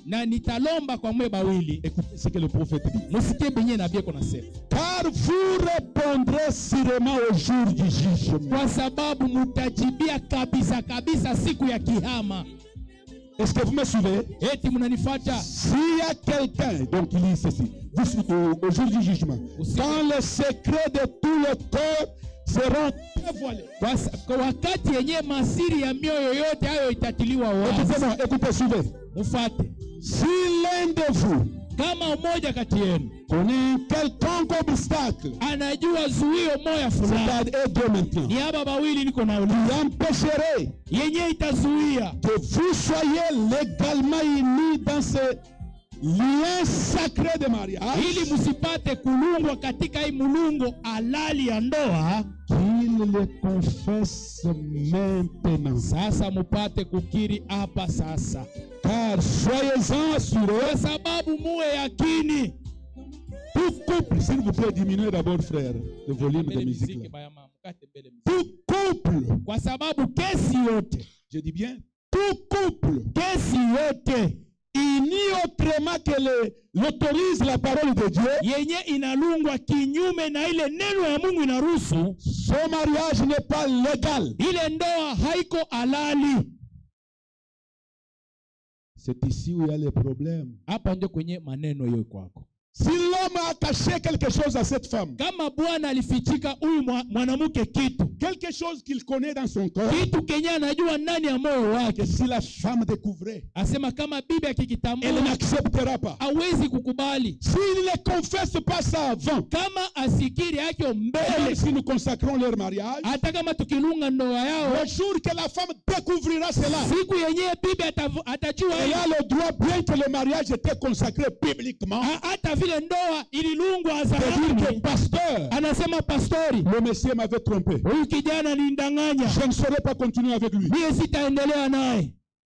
Na nitalomba kwa mwe bawili. Écoutez ce que le prophète dit. Musikie benye nabii eko nasema. Car vous répondrez sûrement au jour du jugement. Kwa sababu mutajibia kabisa kabisa siku ya kihama. Est-ce que vous me suivez? Eti mnanifuata? S'il y a quelqu'un, donc il dit ceci, au jour du jugement, quand les secrets de tout le corps seront dévoilés. Kwa wakati yenye masiri ya mioyo yote hayo itatiliwa wazi. Écoutez, suivez. Mufate. Si l'un de vous kama mmoja kati yenu connaît quelconque obstacle, anajua zuio moya fulani, ni haba bawili niko na uliza, empêcherait yenye itazuia que vous soyez légalement unis dans ce lien sacré de mariage, ili musipate kulungwa katika hii mulungo halali ya ndoa, qu'il le confesse maintenant. Sasa mupate kukiri hapa sasa. Car soyez-en assurés, kwa sababu muwe yakini. Tout couple, s'il vous plaît, diminuez d'abord, frère, le volume de musique. Tout couple, kwa sababu kesi yote, je dis bien, tout couple, kesi yote, uni autrement que l'autorise la parole de Dieu, yenye inalungwa kinyume na ile neno ya Mungu inaruhusu, son mariage n'est pas légal. Ile ndoa haiko halali. C'est ici où il y a les problèmes. Hapa ndio kwenye maneno yote kwako. Si l'homme a caché quelque chose à cette femme, kama Bwana alifichika huyu mwanamke kitu, quelque chose qu'il connaît dans son corps, kitu kenye anajua ndani ya moyo wake, si la femme découvrait, asema kama bibi akikitambua, elle n'acceptera pas. Hawezi kukubali. S'il ne confesse pas ça avant, kama asikiri yake mbele, même si nous consacrons leur mariage, hata kama tukilunga ndoa yao, le jour que la femme découvrira cela, siku yenye bibi atajua, elle a le droit, bien que le mariage était consacré publiquement, hata vile ndoa ililungwa hadharani, pasteur, anasema pastori, le monsieur m'avait trompé, huyu kijana nindanganya, je ne saurais pas continuer avec lui, mimi sitaendelea naye.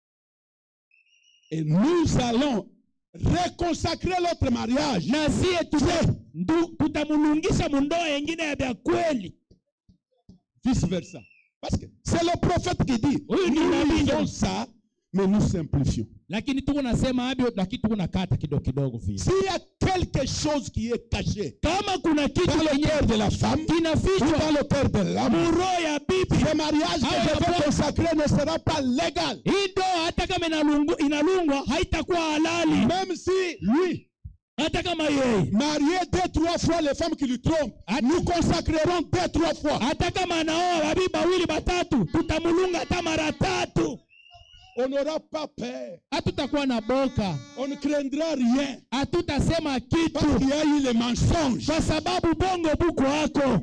Et nous allons reconsacrer notre mariage, na sie tutamulungisha mundoa yengine ya vya kweli, vice versa, parce que c'est le prophète qui dit, nous disons ça, mais nous simplifions. Lakini tuko nasema abio, lakini tuko nakata kidogo kidogo vile. S'il y a quelque chose qui est caché, kama kuna kitu dans le cœur de la femme, kinafichwa dans le cœur de l'homme, roho ya bibi, ce mariage que je vais consacrer ne sera pas légal. Hii ndoa hata kama inalungwa haitakuwa halali, même si lui, hata kama yeye marié 2-3 fois les femmes qui lui trompent, nous consacrerons 2-3 fois. Hata kama anaoa babibi bawili batatu, tutamulunga hata mara tatu. On n'aura pas peur. Hatutakuwa na boka. On ne craindra rien. Hatutasema kitu. Parce qu'il y a eu les mensonges. Kwa sababu bongo buko wako.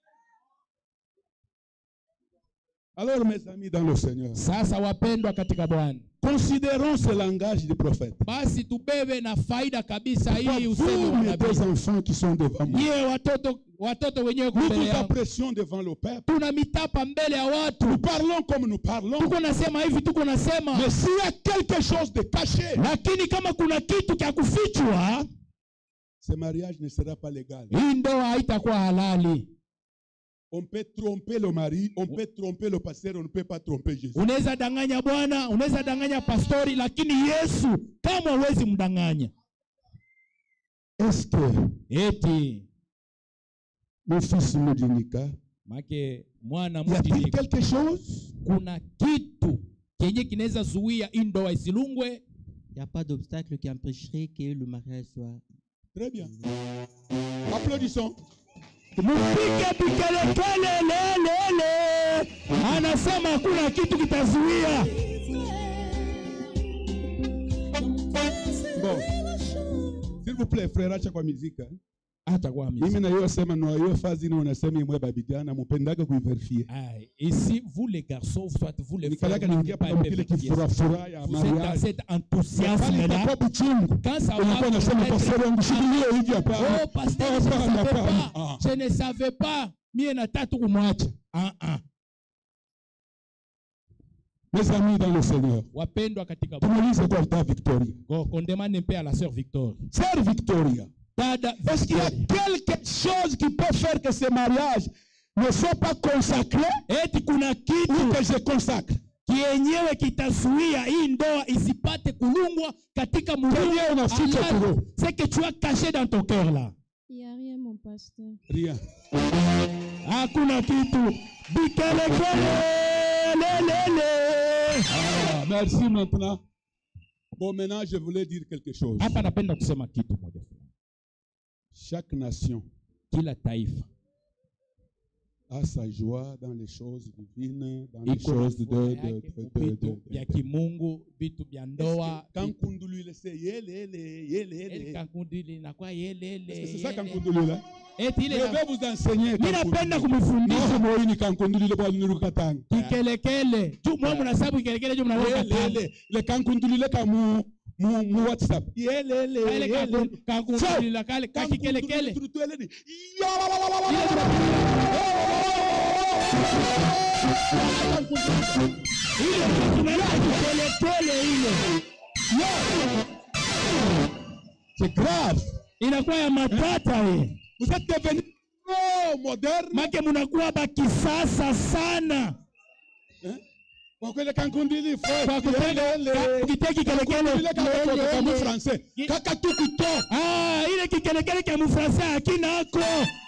Alors mes amis dans le Seigneur, sasa wapendwa katika Bwana, considérons ce langage du prophète. Basi tubebe na faida kabisa hii usemi wa nabii. Mes enfants qui sont devant moi. Yeye watoto wenyewe mbele yangu. Nous pression devant le peuple. Tuna mitapa mbele ya watu. Nous parlons comme nous parlons. Tuko nasema hivi, tuko nasema. Mais s'il y a quelque chose de caché, lakini kama kuna kitu cha kufichwa, ce mariage ne sera pas légal. Hii ndoa haitakuwa halali. On peut tromper le mari, on peut tromper le pasteur, on ne peut pas tromper Jésus. Unaweza danganya Bwana, unaweza danganya pastori, lakini Yesu kama huwezi mdanganya. Est-ce que eti mon fils Mudinika, make mwana Mudinika, y a-t-il quelque chose? Kuna kitu kenye kinaweza zuia hii ndoa isilungwe? Il n'y a pas d'obstacle qui empêcherait que le mariage soit. Très bien. Applaudissons. Mupige pikelekele lele. Anasema hakuna kitu kitazuia. Bon. S'il vous plaît, frère, acha kwa muziki. Acha kwa muziki. Mimi na yeye sema no hiyo fazi na unasema imwe babijana mupendaga kuiverifie. Ici vous les garçons, soit vous les frères, vous êtes dans cet enthousiasme là. Quand ça va, oh pasteur, je ne savais pas. Mie na tatu kumwacha. Mes amis dans le Seigneur, wapendwa katika Bwana, kwa Victoria. On demande un peu à la sœur Victoria. Sœur Victoria, est-ce qu'il y a quelque chose qui peut faire que ce mariage ne soit pas consacré? Eti kuna kitu ou que je consacre? kienyewe kitazuia hii ndoa isipate kulungwa katika moyo. C'est que tu as caché dans ton cœur là. Il n'y a rien, mon pasteur. Rien. Hakuna kitu. Bikelekele. Ah, merci maintenant. Bon, maintenant, je voulais dire quelque chose. Hapa napenda kusema kitu moja. Chaque nation, kila taifa, a sa joie dans les choses divines, dans les choses vya kimungu, vitu vya ndoa. Kankundulu ile se yele. Kankundulu inakuwa yele. C'est ça kankundulu là? Je vais vous enseigner. Mimi napenda kumfundisha moyo ni kankundulu ile kwa nuru katanga. Kikelekele. Tu mwa mnasabu kikelekele je mnaweka katanga. Le kankundulu ile kama mu WhatsApp. Yele. Kankundulu la kale kakikelekele. C'est grave. Inakuwa ya matata hii. Vous êtes devenu moderne. Make mnakuwa bakisasa sana. Kwa kweli kankundili kwa kiteki kelekele kama français. Kaka tukuto. Ile kikelekele kama français akina ako.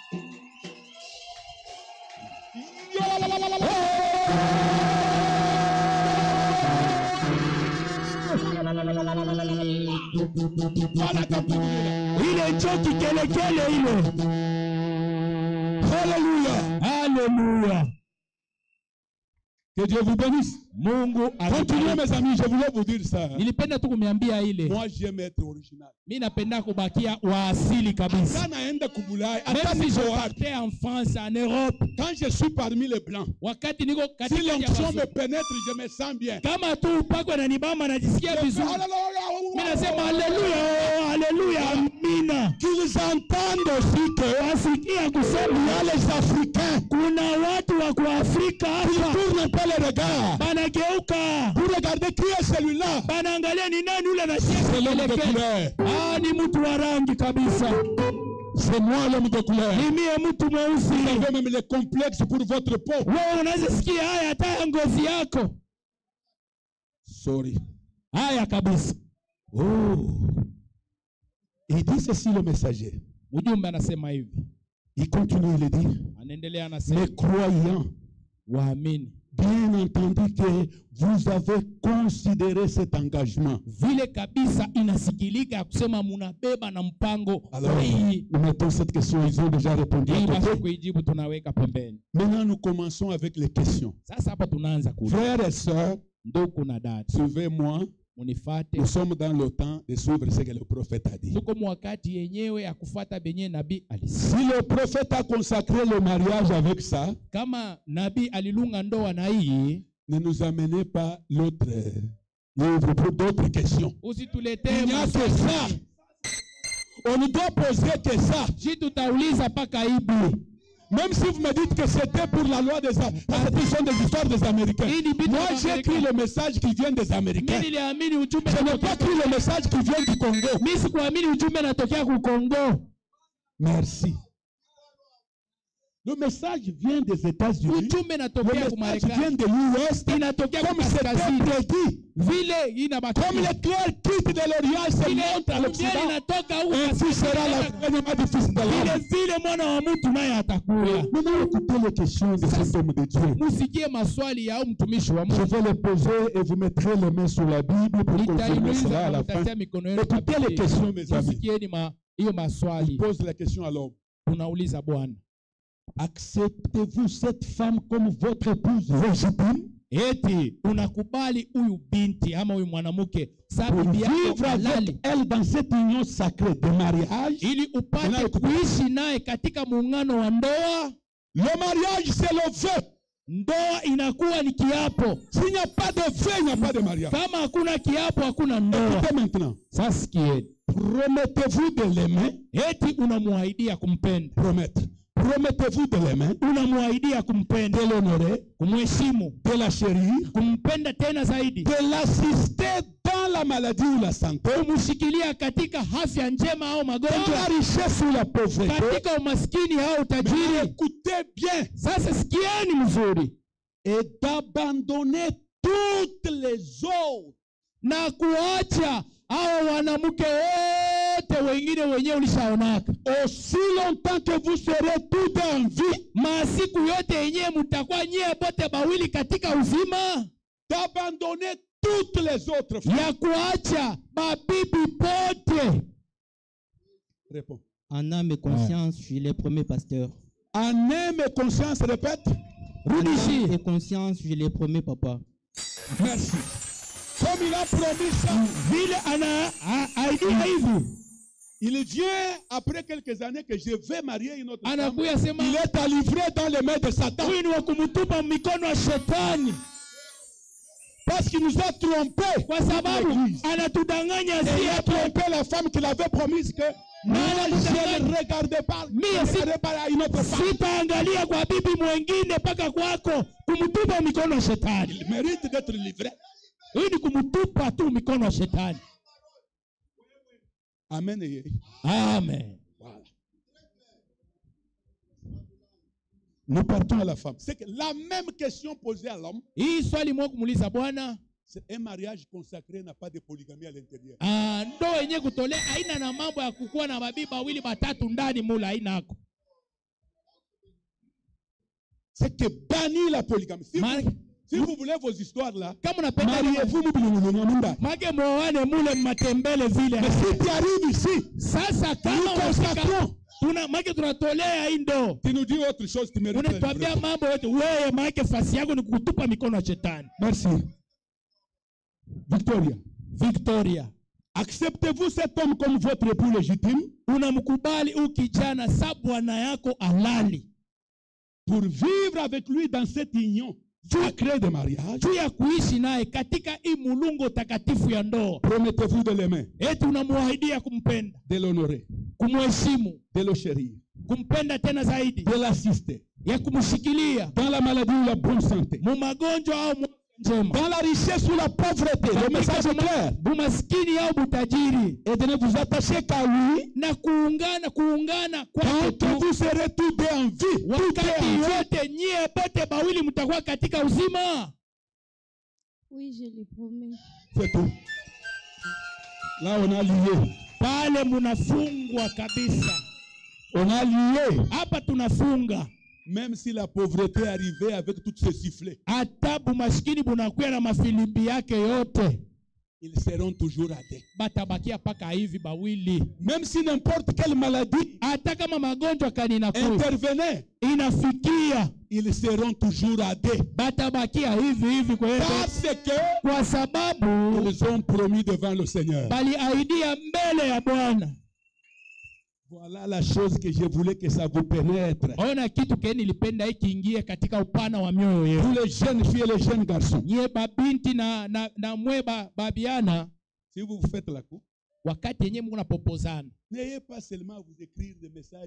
Ile choki kelekele ile. Alléluia. Que Dieu vous bénisse. Mungu continuez mes amis, je voulais vous dire ça. Nilipenda tu kumiambia ile. Moi j'aime être original. Mimi napenda kubakia wa asili kabisa. Kana enda kubulai, même si je partais en France, en Europe, quand je suis parmi les blancs, wakati niko katika si l'onction me pénètre, je me sens bien. Kama tu upako na nibamba najisikia vizuri. Mimi nasema alléluia, amina. Qu'ils entendent aussi que wasikia kusema les Africains, kuna watu wa Afrika hapa. Ils tournent pas les regards. Banageuka. Pour regarder qui est celui-là. Banaangalia ni nani yule anashika. C'est l'homme de couleur. Ni mtu wa rangi kabisa. C'est moi l'homme de couleur. Ni mimi mtu mweusi. Vous avez même les complexes pour votre peau. Wewe unazisikia haya hata ngozi yako. Sorry. Haya kabisa. Il dit ceci le messager. Ujumbe anasema hivi. Il continue, il dit. Anaendelea anasema. Les croyants, waamini, bien entendu que vous avez considéré cet engagement. Vile kabisa inasikilika kusema munabeba na mpango. Alors, nous mettons cette question, ils ont déjà répondu. Kuijibu tunaweka pembeni. Maintenant, nous commençons avec les questions. Sasa hapa tunaanza kuuliza. Frères et sœurs, ndugu na dada, suivez-moi. Nous sommes dans le temps de suivre ce que le prophète a dit. Si le prophète a consacré le mariage avec ça, ne nous amenez pas l'autre livre pour d'autres questions. Il n'y a que ça. On ne doit poser que ça. Même si vous me dites que c'était pour la loi des Américains, ce sont des histoires des Américains. Moi, j'ai écrit le message qui vient des Américains. Je n'ai pas écrit le message qui vient du Congo. Merci. Le message vient des États-Unis. Le message vient de l'Ouest. Comme c'était prédit. Comme l'éclair quitte de l'Orient et se montre à l'Occident, ainsi sera l'avènement du Fils de l'homme. Maintenant, écoutez les questions de cet homme de Dieu. Je vais les poser et vous mettrez les mains sur la Bible pour confirmer cela à la fin. Écoutez les questions, mes amis. Il pose la question à l'homme. Acceptez-vous cette femme comme votre épouse légitime? Eti unakubali huyu binti ama huyu mwanamke sababu vivre avec elle dans cette union sacrée de mariage, ili upate kuishi naye katika muungano wa ndoa. Le mariage c'est le vœu. Ndoa inakuwa ni kiapo. S'il n'y a pas de vœu, il n'y a pas de mariage. Kama hakuna kiapo hakuna ndoa. Écoutez maintenant. Sasa sikieni. Promettez-vous de l'aimer? Eti unamwahidia kumpenda. Promettre. Promettez-vous de l'aimer? Unamwahidia kumpenda, de l'honorer, kumheshimu, de la chérir, kumpenda tena zaidi, de l'assister dans la maladie ou la santé, kumshikilia katika afya njema au magonjwa, dans la richesse ou la pauvreté, katika umaskini au tajiri. Écoutez bien. Sasa sikieni mzuri. Et d'abandonner toutes les autres. Na kuacha hao wanamke wote wengine wenyewe ulishaonaka. Aussi longtemps que vous serez tout en vie, masiku yote yenyewe mtakuwa nyie bote bawili katika uzima, d'abandonner toutes les autres femmes. Ya kuacha babibi bote. Réponds. En âme et conscience, je suis le premier pasteur. En âme et conscience, répète. En âme et conscience, je suis le premier papa. Merci. Comme il a promis ça, il vient après quelques années que je vais marier une autre femme. Il est à livrer dans les mains de Satan. Parce qu'il nous a trompés. Il a trompé la femme qu'il avait promise que je ne regardais pas une autre femme. Il mérite d'être livré. Amen. Amen. Voilà. Nous partons à la femme. C'est que la même question posée à l'homme. C'est un mariage consacré n'a pas de polygamie à l'intérieur. C'est que bannir la polygamie. Si vous voulez vos histoires là, mariez-vous. Mais si tu arrives ici, nous consacrons. Tu nous dis autre chose, tu mérites. Merci. Victoria. Acceptez-vous cet homme comme votre époux légitime? Pour vivre avec lui dans cette union sacrée de mariage. Promettez-vous de l'aimer, de l'honorer, de le chérir, de l'assister dans la maladie ou la bonne santé, dans la richesse ou la pauvreté. Le message est clair. Et de ne vous attacher qu'à lui. Quand vous serez tous deux en vie. Oui, je le promets. C'est tout. Là, on a lié. On a lié. Même si la pauvreté arrivait avec toutes ces sifflets, ils seront toujours athées. Même si n'importe quelle maladie intervenait, ils seront toujours athées. Parce qu'ils ont promis devant le Seigneur. Voilà la chose que je voulais que ça vous pénètre. Pour les jeunes filles et les jeunes garçons. Si vous faites la coupe, n'ayez pas seulement à vous écrire des messages.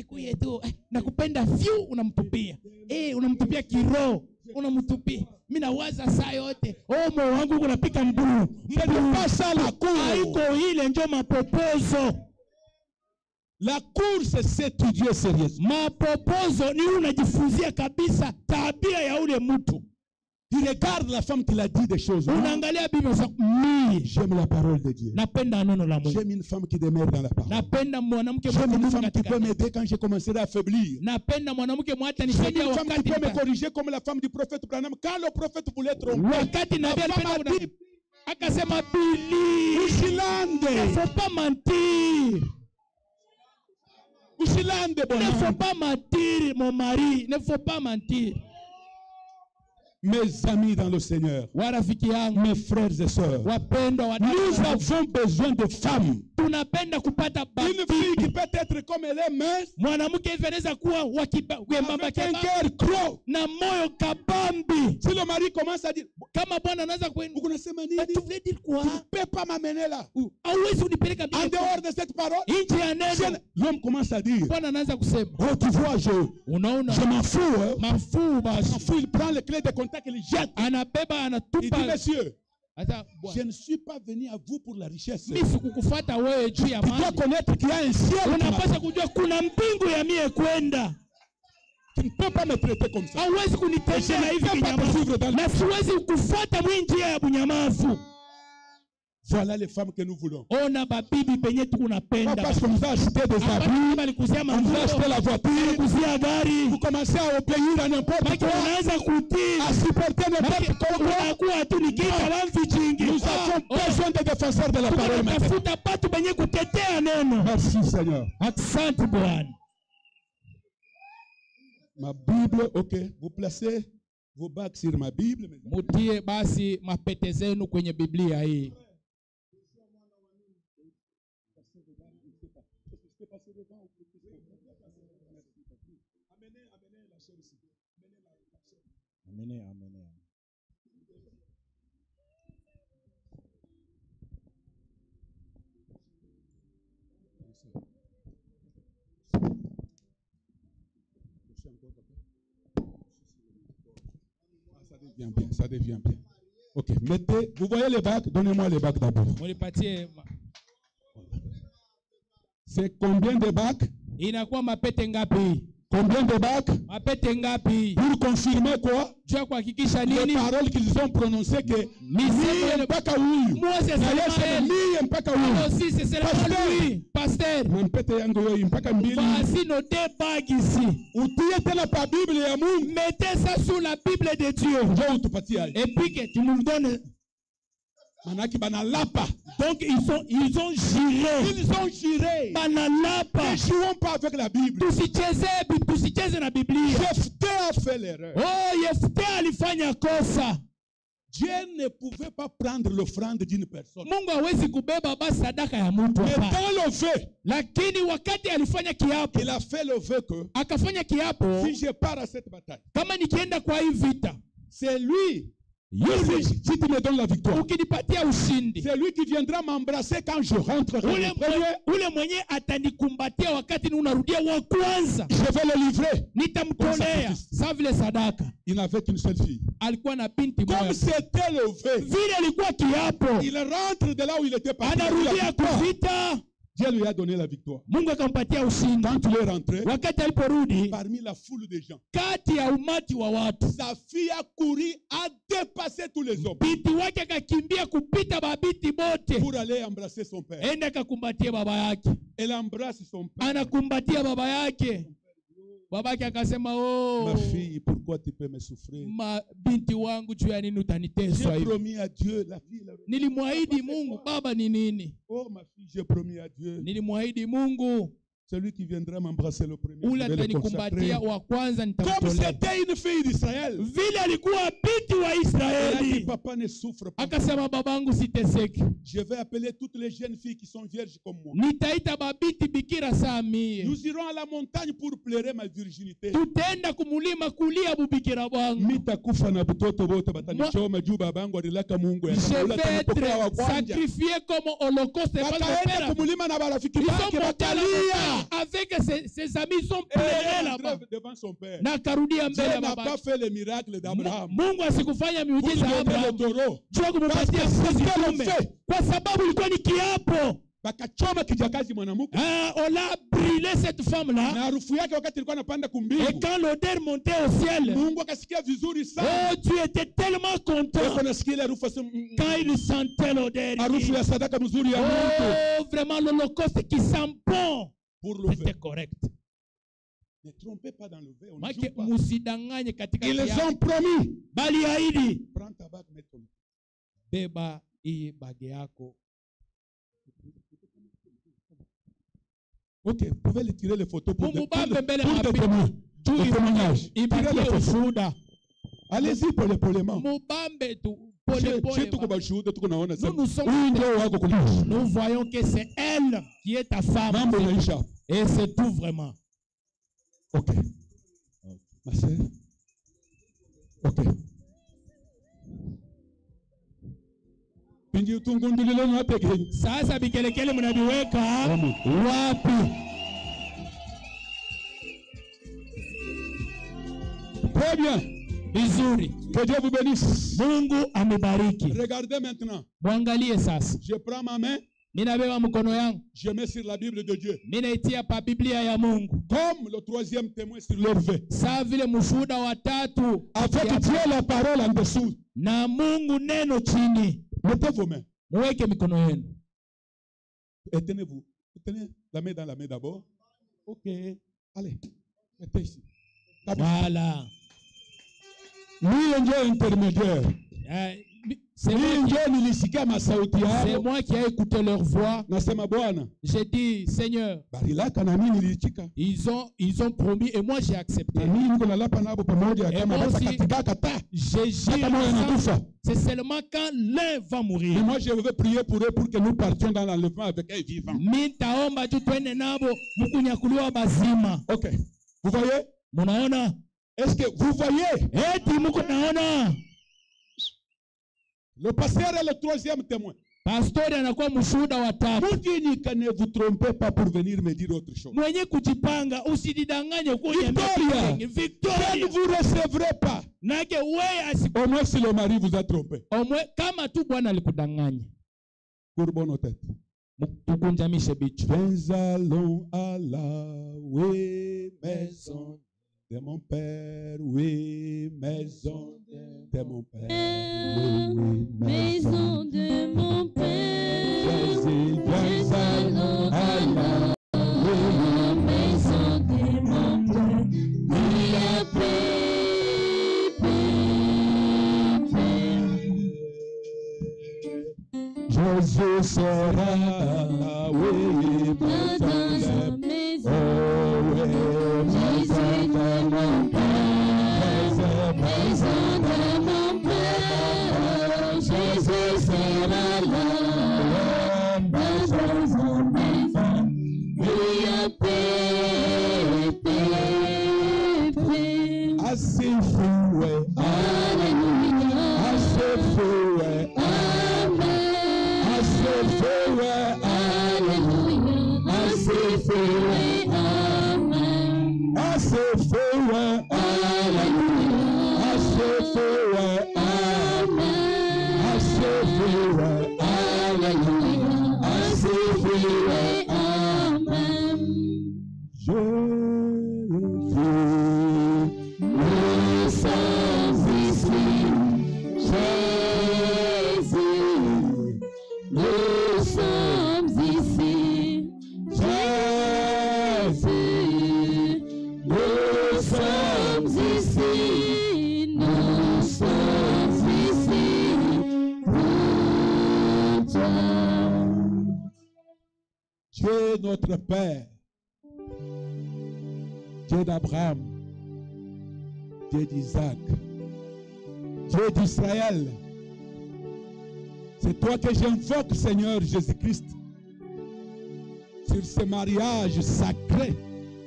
Pas ça la cour. La course, c'est s'étudier sérieusement. Tu regardes la femme qui l'a dit des choses. J'aime la parole de Dieu. J'aime une femme qui demeure dans la parole. J'aime une femme qui peut m'aider quand je commencerai à faiblir. J'aime une femme qui peut me corriger comme la femme du prophète Branham. Quand le prophète voulait tromper, la femme a dit, Ushilande, il ne faut pas mentir. Il ne faut pas mentir, mon mari. Il ne faut pas mentir. Mes amis dans le Seigneur, mes frères et sœurs, nous avons besoin de femmes. Une fille qui peut être comme elle est mince, avec un cœur gros. Si le mari commence à dire, tu ne peux pas m'amener là. En dehors de cette parole, l'homme commence à dire, oh tu vois, je m'en fous. Il prend les clés de contact et les jette. Il dit, monsieur, je ne suis pas venu à vous pour la richesse. Tu dois connaître qu'il y a un ciel. Tu ne peux pas me traiter comme ça. Hauwezi kunitetea na hivi kinyamavu. Na siwezi kufuata njia ya bunyamavu. Voilà les femmes que nous voulons. Ona babibi penye tunapenda. Parce que vous achetez des habits, vous achetez la voiture, vous commencez à obéir à n'importe quoi, à supporter n'importe quoi. Nous avons besoin des défenseurs de la parole maintenant. Merci Seigneur. Ma Bible, ok. Vous placez vos bagues sur ma Bible. Mutie basi mapete zenu kwenye Biblia hii. Amenez. Ça devient bien. Ok, mettez, vous voyez les bacs? Donnez-moi les bacs d'abord. C'est combien de bacs? Inakuwa mapete ngapi? Combien de bacs? Mapete ngapi? Pour confirmer quoi? Jua kuhakikisha nini? Les paroles qu'ils ont prononcées que ni mpaka huyu. Moi c'est ça. Ni mpaka huyu. Aussi c'est seulement lui. Pasteur. Mpete yangu yoyi mpaka mbili. Voici nos deux bagues ici. Utie tena pa Bible ya Mungu. Mettez ça sur la Bible de Dieu. Njoo utupatie. Et puis que tu nous donnes. Manaki banalapa. Donc ils ont juré. Banalapa. Ne jouons pas avec la Bible. Tusicheze na Biblia. Jephthé a fait l'erreur. Oh, Jephthé alifanya kosa. Dieu ne pouvait pas prendre l'offrande d'une personne. Mungu hawezi kubeba basi sadaka ya mtu. Mais dans le vœu, lakini wakati alifanya kiapo, il a fait le vœu que akafanya kiapo, si je pars à cette bataille, kama nikienda kwa hii vita, c'est lui. Si tu me donnes la victoire, c'est lui qui viendra m'embrasser quand je rentrerai. Ule mwenye atanikumbatia wakati unarudia wa kwanza. Je vais le livrer. Nitamtolea sawa vile sadaka. Il n'avait qu'une seule fille. Alikuwa na binti moja. Comme c'était le vœu, vile alikuwa kiapo, il rentre de là où il était parti. Anarudia kwa vita. Dieu lui a donné la victoire. Mungu akampatia ushindi. Quand il est rentré, wakati aliporudi, parmi la foule des gens, kati ya umati wa watu, sa fille a couru, a dépassé tous les hommes. Binti wake akakimbia kupita babiti bote pour aller embrasser son père. Enda akakumbatia baba yake. Elle embrasse son père. Anakumbatia baba yake. Babake akasema, oh, ma fille, pourquoi tu peux me souffrir? Binti wangu juu ya nini utaniteswa hivi? J'ai promis à Dieu la vie. Nilimwahidi Mungu, baba ni nini? Oh ma fille, j'ai promis à Dieu. Nilimwahidi Mungu. Celui qui viendra m'embrasser le premier. Ule atanikumbatia wa kwanza nitamtolea. Comme c'était une fille d'Israël. Vile alikuwa binti wa Israeli. Papa ne souffre pas. Akasema babangu siteseki. Je vais appeler toutes les jeunes filles qui sont vierges comme moi. Nitaita babiti bikira saa mie. Nous irons à la montagne pour pleurer ma virginité. Tutenda kumulima kulia bubikira wangu. Mitakufa na butoto bote batanichoma juu babangu alilaka Mungu ya. Je vais être sacrifié comme holocauste. Bataenda kumulima na barafiki bake batalia. Avec ses amis sont pleurés là-bas. Devant son père. Na karudia mbele ya baba. Dieu n'a pas fait le miracle d'Abraham. Mungu asikufanya miujiza ya Abraham. Jua kumpatia mbuzi kwa sababu ilikuwa ni kiapo. Bakachoma kijakazi mwanamke. On a brûlé cette femme là. Na harufu yake wakati ilikuwa anapanda kumbingu. Et quand l'odeur montait au ciel. Mungu akasikia vizuri sana. Oh, Dieu était tellement content. Quand il sentait l'odeur. Harufu ya sadaka mzuri ya Mungu. Oh, vraiment l'holocauste qui sent bon. C'était correct. Ne trompez pas dans le verre. Ils ont promis. Baliahidi. Prends ta bague, mets-toi. Beba hii bage yako. Ok, vous pouvez les tirer les photos pour des témoignages. Allez-y pour les poléments. Nous voyons que c'est elle qui est ta femme. Et c'est tout vraiment. Ok. Ma soeur. Ok. Sasa bikelekele mnabiweka wapi? Très bien. Vizuri. Que Dieu vous bénisse. Mungu amebariki. Regardez maintenant. Mwangalie sasa. Je prends ma main. Je mets sur la Bible de Dieu. Comme le troisième témoin sur leur vie. Avec Dieu la parole en dessous. Mettez vos mains. Et tenez-vous. Tenez la main dans la main d'abord. Ok. Allez. Mettez ici. Voilà. Lui est intermédiaire. C'est moi qui ai écouté leur voix. J'ai dit, Seigneur, ils ont promis et moi j'ai accepté. Et moi aussi, j'ai géré ça. C'est seulement quand l'un va mourir. Et moi je veux prier pour eux pour que nous partions dans l'enlèvement avec eux vivants. Ok. Vous voyez? Est-ce que vous voyez? Le pasteur est le troisième témoin. Ne vous trompez pas pour venir me dire autre chose. Victoria, ne vous recevrez pas. Au moins si le mari vous a trompé. Courbons nos têtes. Nous allons à la maison de mon père, oui, maison de mon père, oui, maison de mon père. Jésus, nous allons à la maison de mon père. Il a Jésus sera, oui, dans sa maison. Oh, oui, Jésus de mon père, maison de mon père, Jésus sera là, maison de maison, oui, assez foué, alléluia, assez foué, amen, assez foué, alléluia, assez foué, amen, assez foué, alléluia, assez foué, amen, assez foué, alléluia, assez foué, amen. Nous sommes ici, Jésus. Nous sommes ici, Jésus. Nous sommes ici, nous sommes ici pour toi. Dieu notre Père, Dieu d'Abraham, Dieu d'Isaac, Dieu d'Israël, c'est toi que j'invoque, Seigneur Jésus-Christ, sur ce mariage sacré.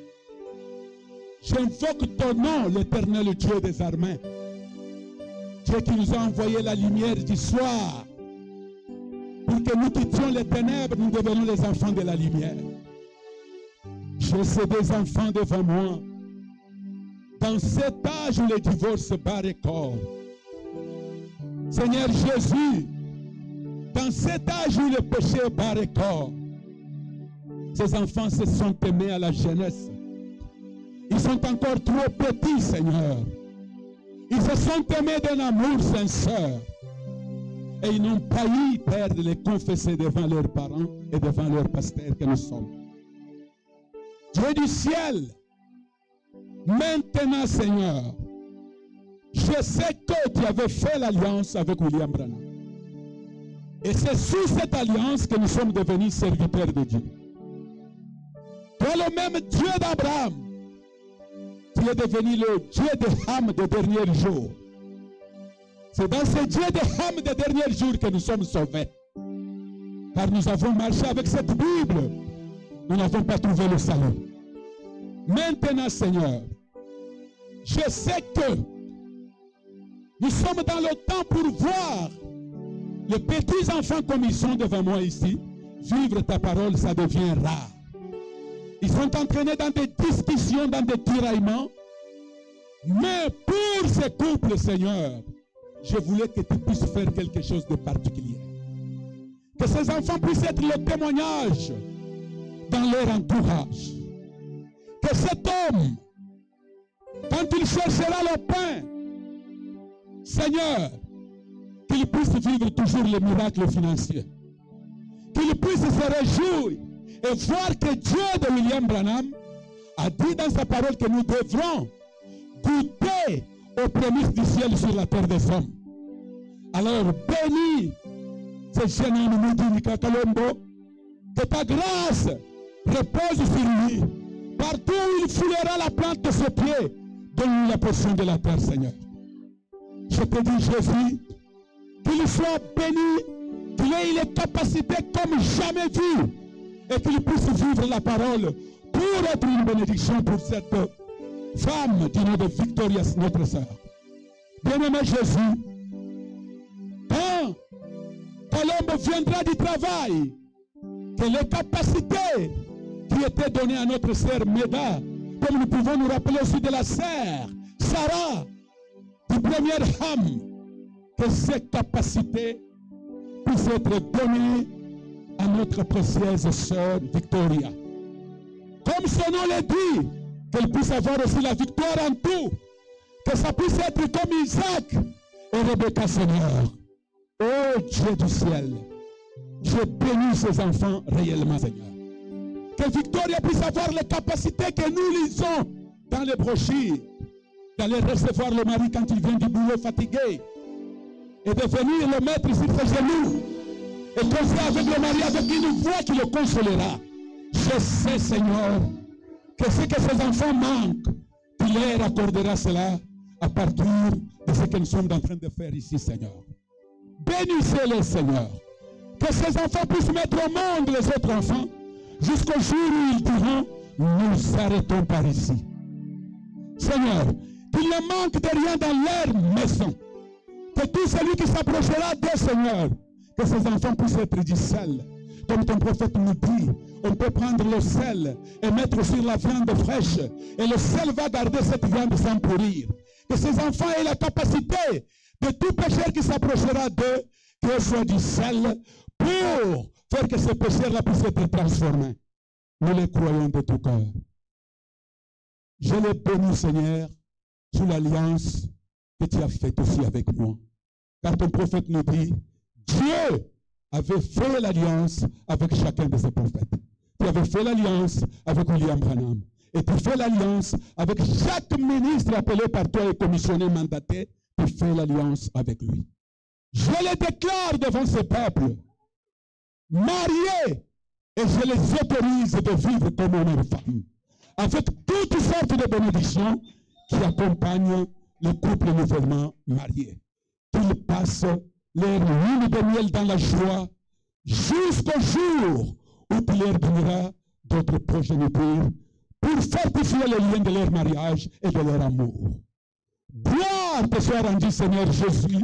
J'invoque ton nom, l'Éternel Dieu des armées, Dieu qui nous a envoyé la lumière du soir, pour que nous quittions les ténèbres, nous devenons les enfants de la lumière. Je sais des enfants devant moi, dans cet âge où le divorce bat record. Seigneur Jésus, dans cet âge où le péché bat record, ces enfants se sont aimés à la jeunesse. Ils sont encore trop petits, Seigneur. Ils se sont aimés d'un amour sincère. Et ils n'ont pas eu, Père, de les confesser devant leurs parents et devant leurs pasteurs que nous sommes. Dieu du ciel, maintenant, Seigneur, je sais que tu avais fait l'alliance avec William Branham. Et c'est sous cette alliance que nous sommes devenus serviteurs de Dieu. Toi, le même Dieu d'Abraham, tu es devenu le Dieu de Ham des derniers jours. C'est dans ce Dieu de Ham des derniers jours que nous sommes sauvés. Car nous avons marché avec cette Bible. Nous n'avons pas trouvé le salut. Maintenant, Seigneur, je sais que nous sommes dans le temps pour voir les petits enfants comme ils sont devant moi ici. Vivre ta parole, ça devient rare. Ils sont entraînés dans des discussions, dans des tiraillements. Mais pour ces couples, Seigneur, je voulais que tu puisses faire quelque chose de particulier. Que ces enfants puissent être le témoignage dans leur entourage. Que cet homme, quand il cherchera le pain, Seigneur, qu'il puisse vivre toujours les miracles financiers. Qu'il puisse se réjouir et voir que Dieu de William Branham a dit dans sa parole que nous devrons goûter aux prémices du ciel sur la terre des hommes. Alors, bénis ce jeune homme, nous dit Nika Kalombo, que ta grâce repose sur lui. Partout où il foulera la plante de ses pieds, donne-lui la portion de la terre, Seigneur. Je te dis, Jésus, qu'il soit béni, qu'il ait les capacités comme jamais vues, et qu'il puisse vivre la parole pour être une bénédiction pour cette femme du nom de Victoria, notre sœur. Bien-aimé Jésus, quand Colombo viendra du travail, que les capacités qui étaient données à notre sœur Meda, comme nous pouvons nous rappeler aussi de la sœur Sarah, du premier âme, que ces capacités puissent être données à notre précieuse sœur Victoria. Comme son nom le dit, qu'elle puisse avoir aussi la victoire en tout, que ça puisse être comme Isaac et Rebecca, Seigneur. Oh Dieu du ciel, je bénis ces enfants réellement, Seigneur. Que Victoria puisse avoir les capacités que nous lisons dans les brochures, d'aller recevoir le mari quand il vient du boulot fatigué, et de venir le mettre sur ses genoux, et causer avec le mari avec une voix qui le consolera. Je sais, Seigneur, que ce que ces enfants manquent, tu leur accorderas cela à partir de ce que nous sommes en train de faire ici, Seigneur. Bénissez-les, Seigneur. Que ces enfants puissent mettre au monde les autres enfants, jusqu'au jour où ils diront, nous arrêtons par ici. Seigneur, qu'il ne manque de rien dans leur maison. Que tout celui qui s'approchera d'eux, Seigneur, que ces enfants puissent être du sel. Comme ton prophète nous dit, on peut prendre le sel et mettre sur la viande fraîche. Et le sel va garder cette viande sans pourrir. Que ces enfants aient la capacité de tout pécheur qui s'approchera d'eux, que ce soit du sel, pour faire que ces pécheurs-là puissent être transformés. Nous les croyons de tout cœur. Je les bénis, Seigneur, sous l'alliance que tu as faite aussi avec moi. Car ton prophète nous dit, Dieu avait fait l'alliance avec chacun de ses prophètes. Tu avais fait l'alliance avec William Branham. Et tu fais l'alliance avec chaque ministre appelé par toi et commissionné, mandaté. Tu fais l'alliance avec lui. Je les déclare devant ce peuple, mariés, et je les autorise de vivre comme homme et femme, avec toutes sortes de bénédictions qui accompagnent le couple nouvellement marié. Qu'ils passent leur lune de miel dans la joie jusqu'au jour où tu leur donneras d'autres progénitures pour fortifier le lien de leur mariage et de leur amour. Gloire te soit rendue, Seigneur Jésus.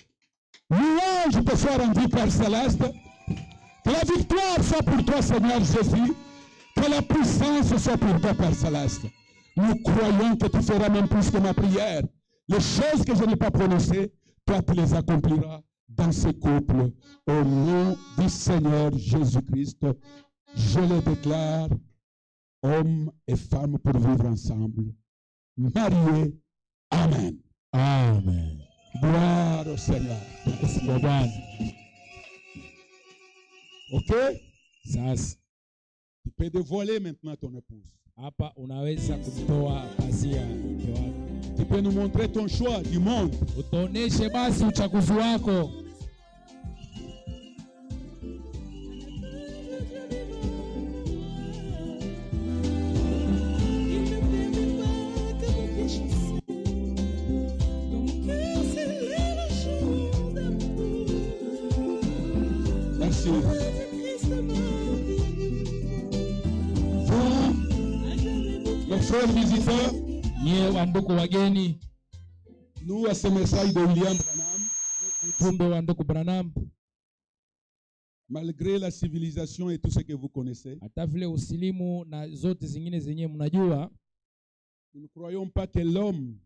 Louange te soit rendue, Père Céleste. Que la victoire soit pour toi, Seigneur Jésus. Que la puissance soit pour toi, Père Céleste. Nous croyons que tu feras même plus que ma prière. Les choses que je n'ai pas prononcées, toi tu les accompliras dans ce couple. Au nom du Seigneur Jésus-Christ, je les déclare hommes et femmes pour vivre ensemble, mariés. Amen. Amen. Gloire au Seigneur. Ok? Sasa tu peux dévoiler maintenant ton épouse. Hapa unaweza kumtoa pazia mke wako. Tu peux nous montrer ton choix du monde. Utuoneshe basi uchaguzi wako. Merci. Vous, mes frères visiteurs, nous à ce message de William Branham, malgré la civilisation et tout ce que vous connaissez, nous ne croyons pas que l'homme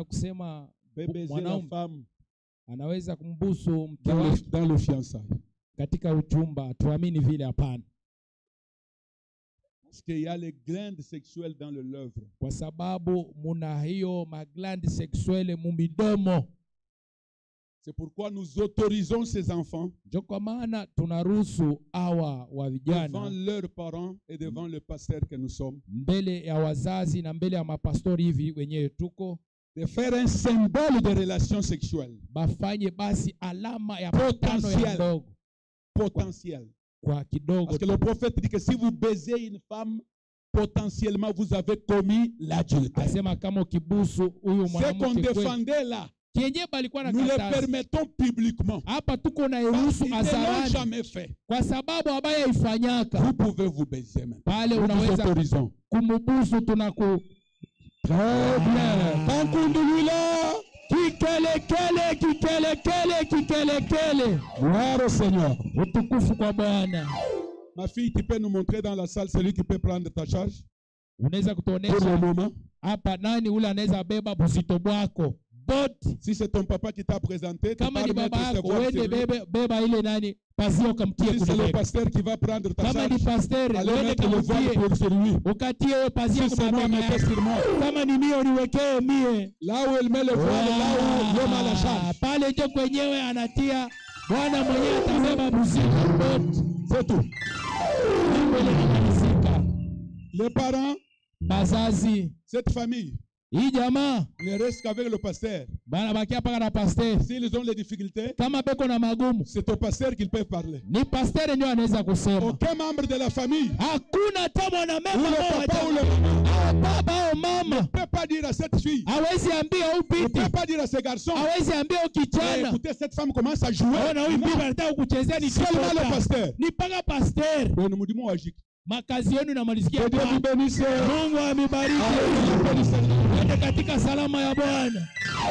peut baiser la femme dans le fiançailles. katika uchumba tuamini vile hapana. Parce qu'il y a les glandes sexuelles dans le lèvre. Kwa sababu muna hiyo maglande sexuelle mumidomo. C'est pourquoi nous autorisons ces enfants devant leurs parents et devant le pasteur que nous sommes de faire un symbole de relation sexuelle potentiel. Parce que le prophète dit que si vous baisez une femme, potentiellement vous avez commis l'adultère. Ce qu'on défendait là, nous le permettons publiquement. Parce qu'ils ne l'ont jamais fait. Vous pouvez vous baiser même. Nous vous autorisons. Très bien. Gloire au Seigneur. Ma fille, tu peux nous montrer dans la salle celui qui peut prendre ta charge? Pour le moment. Si c'est ton papa qui t'a présenté, tu peux mettre ses voix sur lui. Si c'est le pasteur qui va prendre ta charge, allez mettre le voile sur lui. Si c'est moi, mettez sur moi. Là où elle met le voile, là où l'homme a la charge. C'est tout. Les parents, cette famille, il ne reste qu'avec le pasteur. S'ils ont les difficultés, c'est au pasteur qu'ils peuvent parler. Aucun membre de la famille, ou le papa ou le maman, ne peut pas dire à cette fille, ne peut pas dire à ce garçon, écoutez, cette femme commence à jouer. Seulement le pasteur. Makazi yenu namalizikia hapa. Mungu amebariki. Twende katika salama ya Bwana.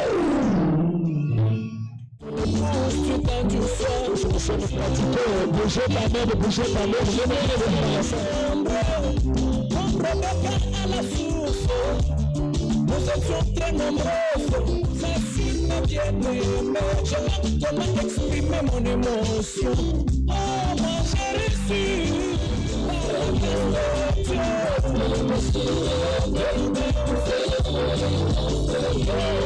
Nous étions très nombreux, facile mais bien aimé. Je n'ai comment exprimer mon émotion. Oh, moi j'ai reçu la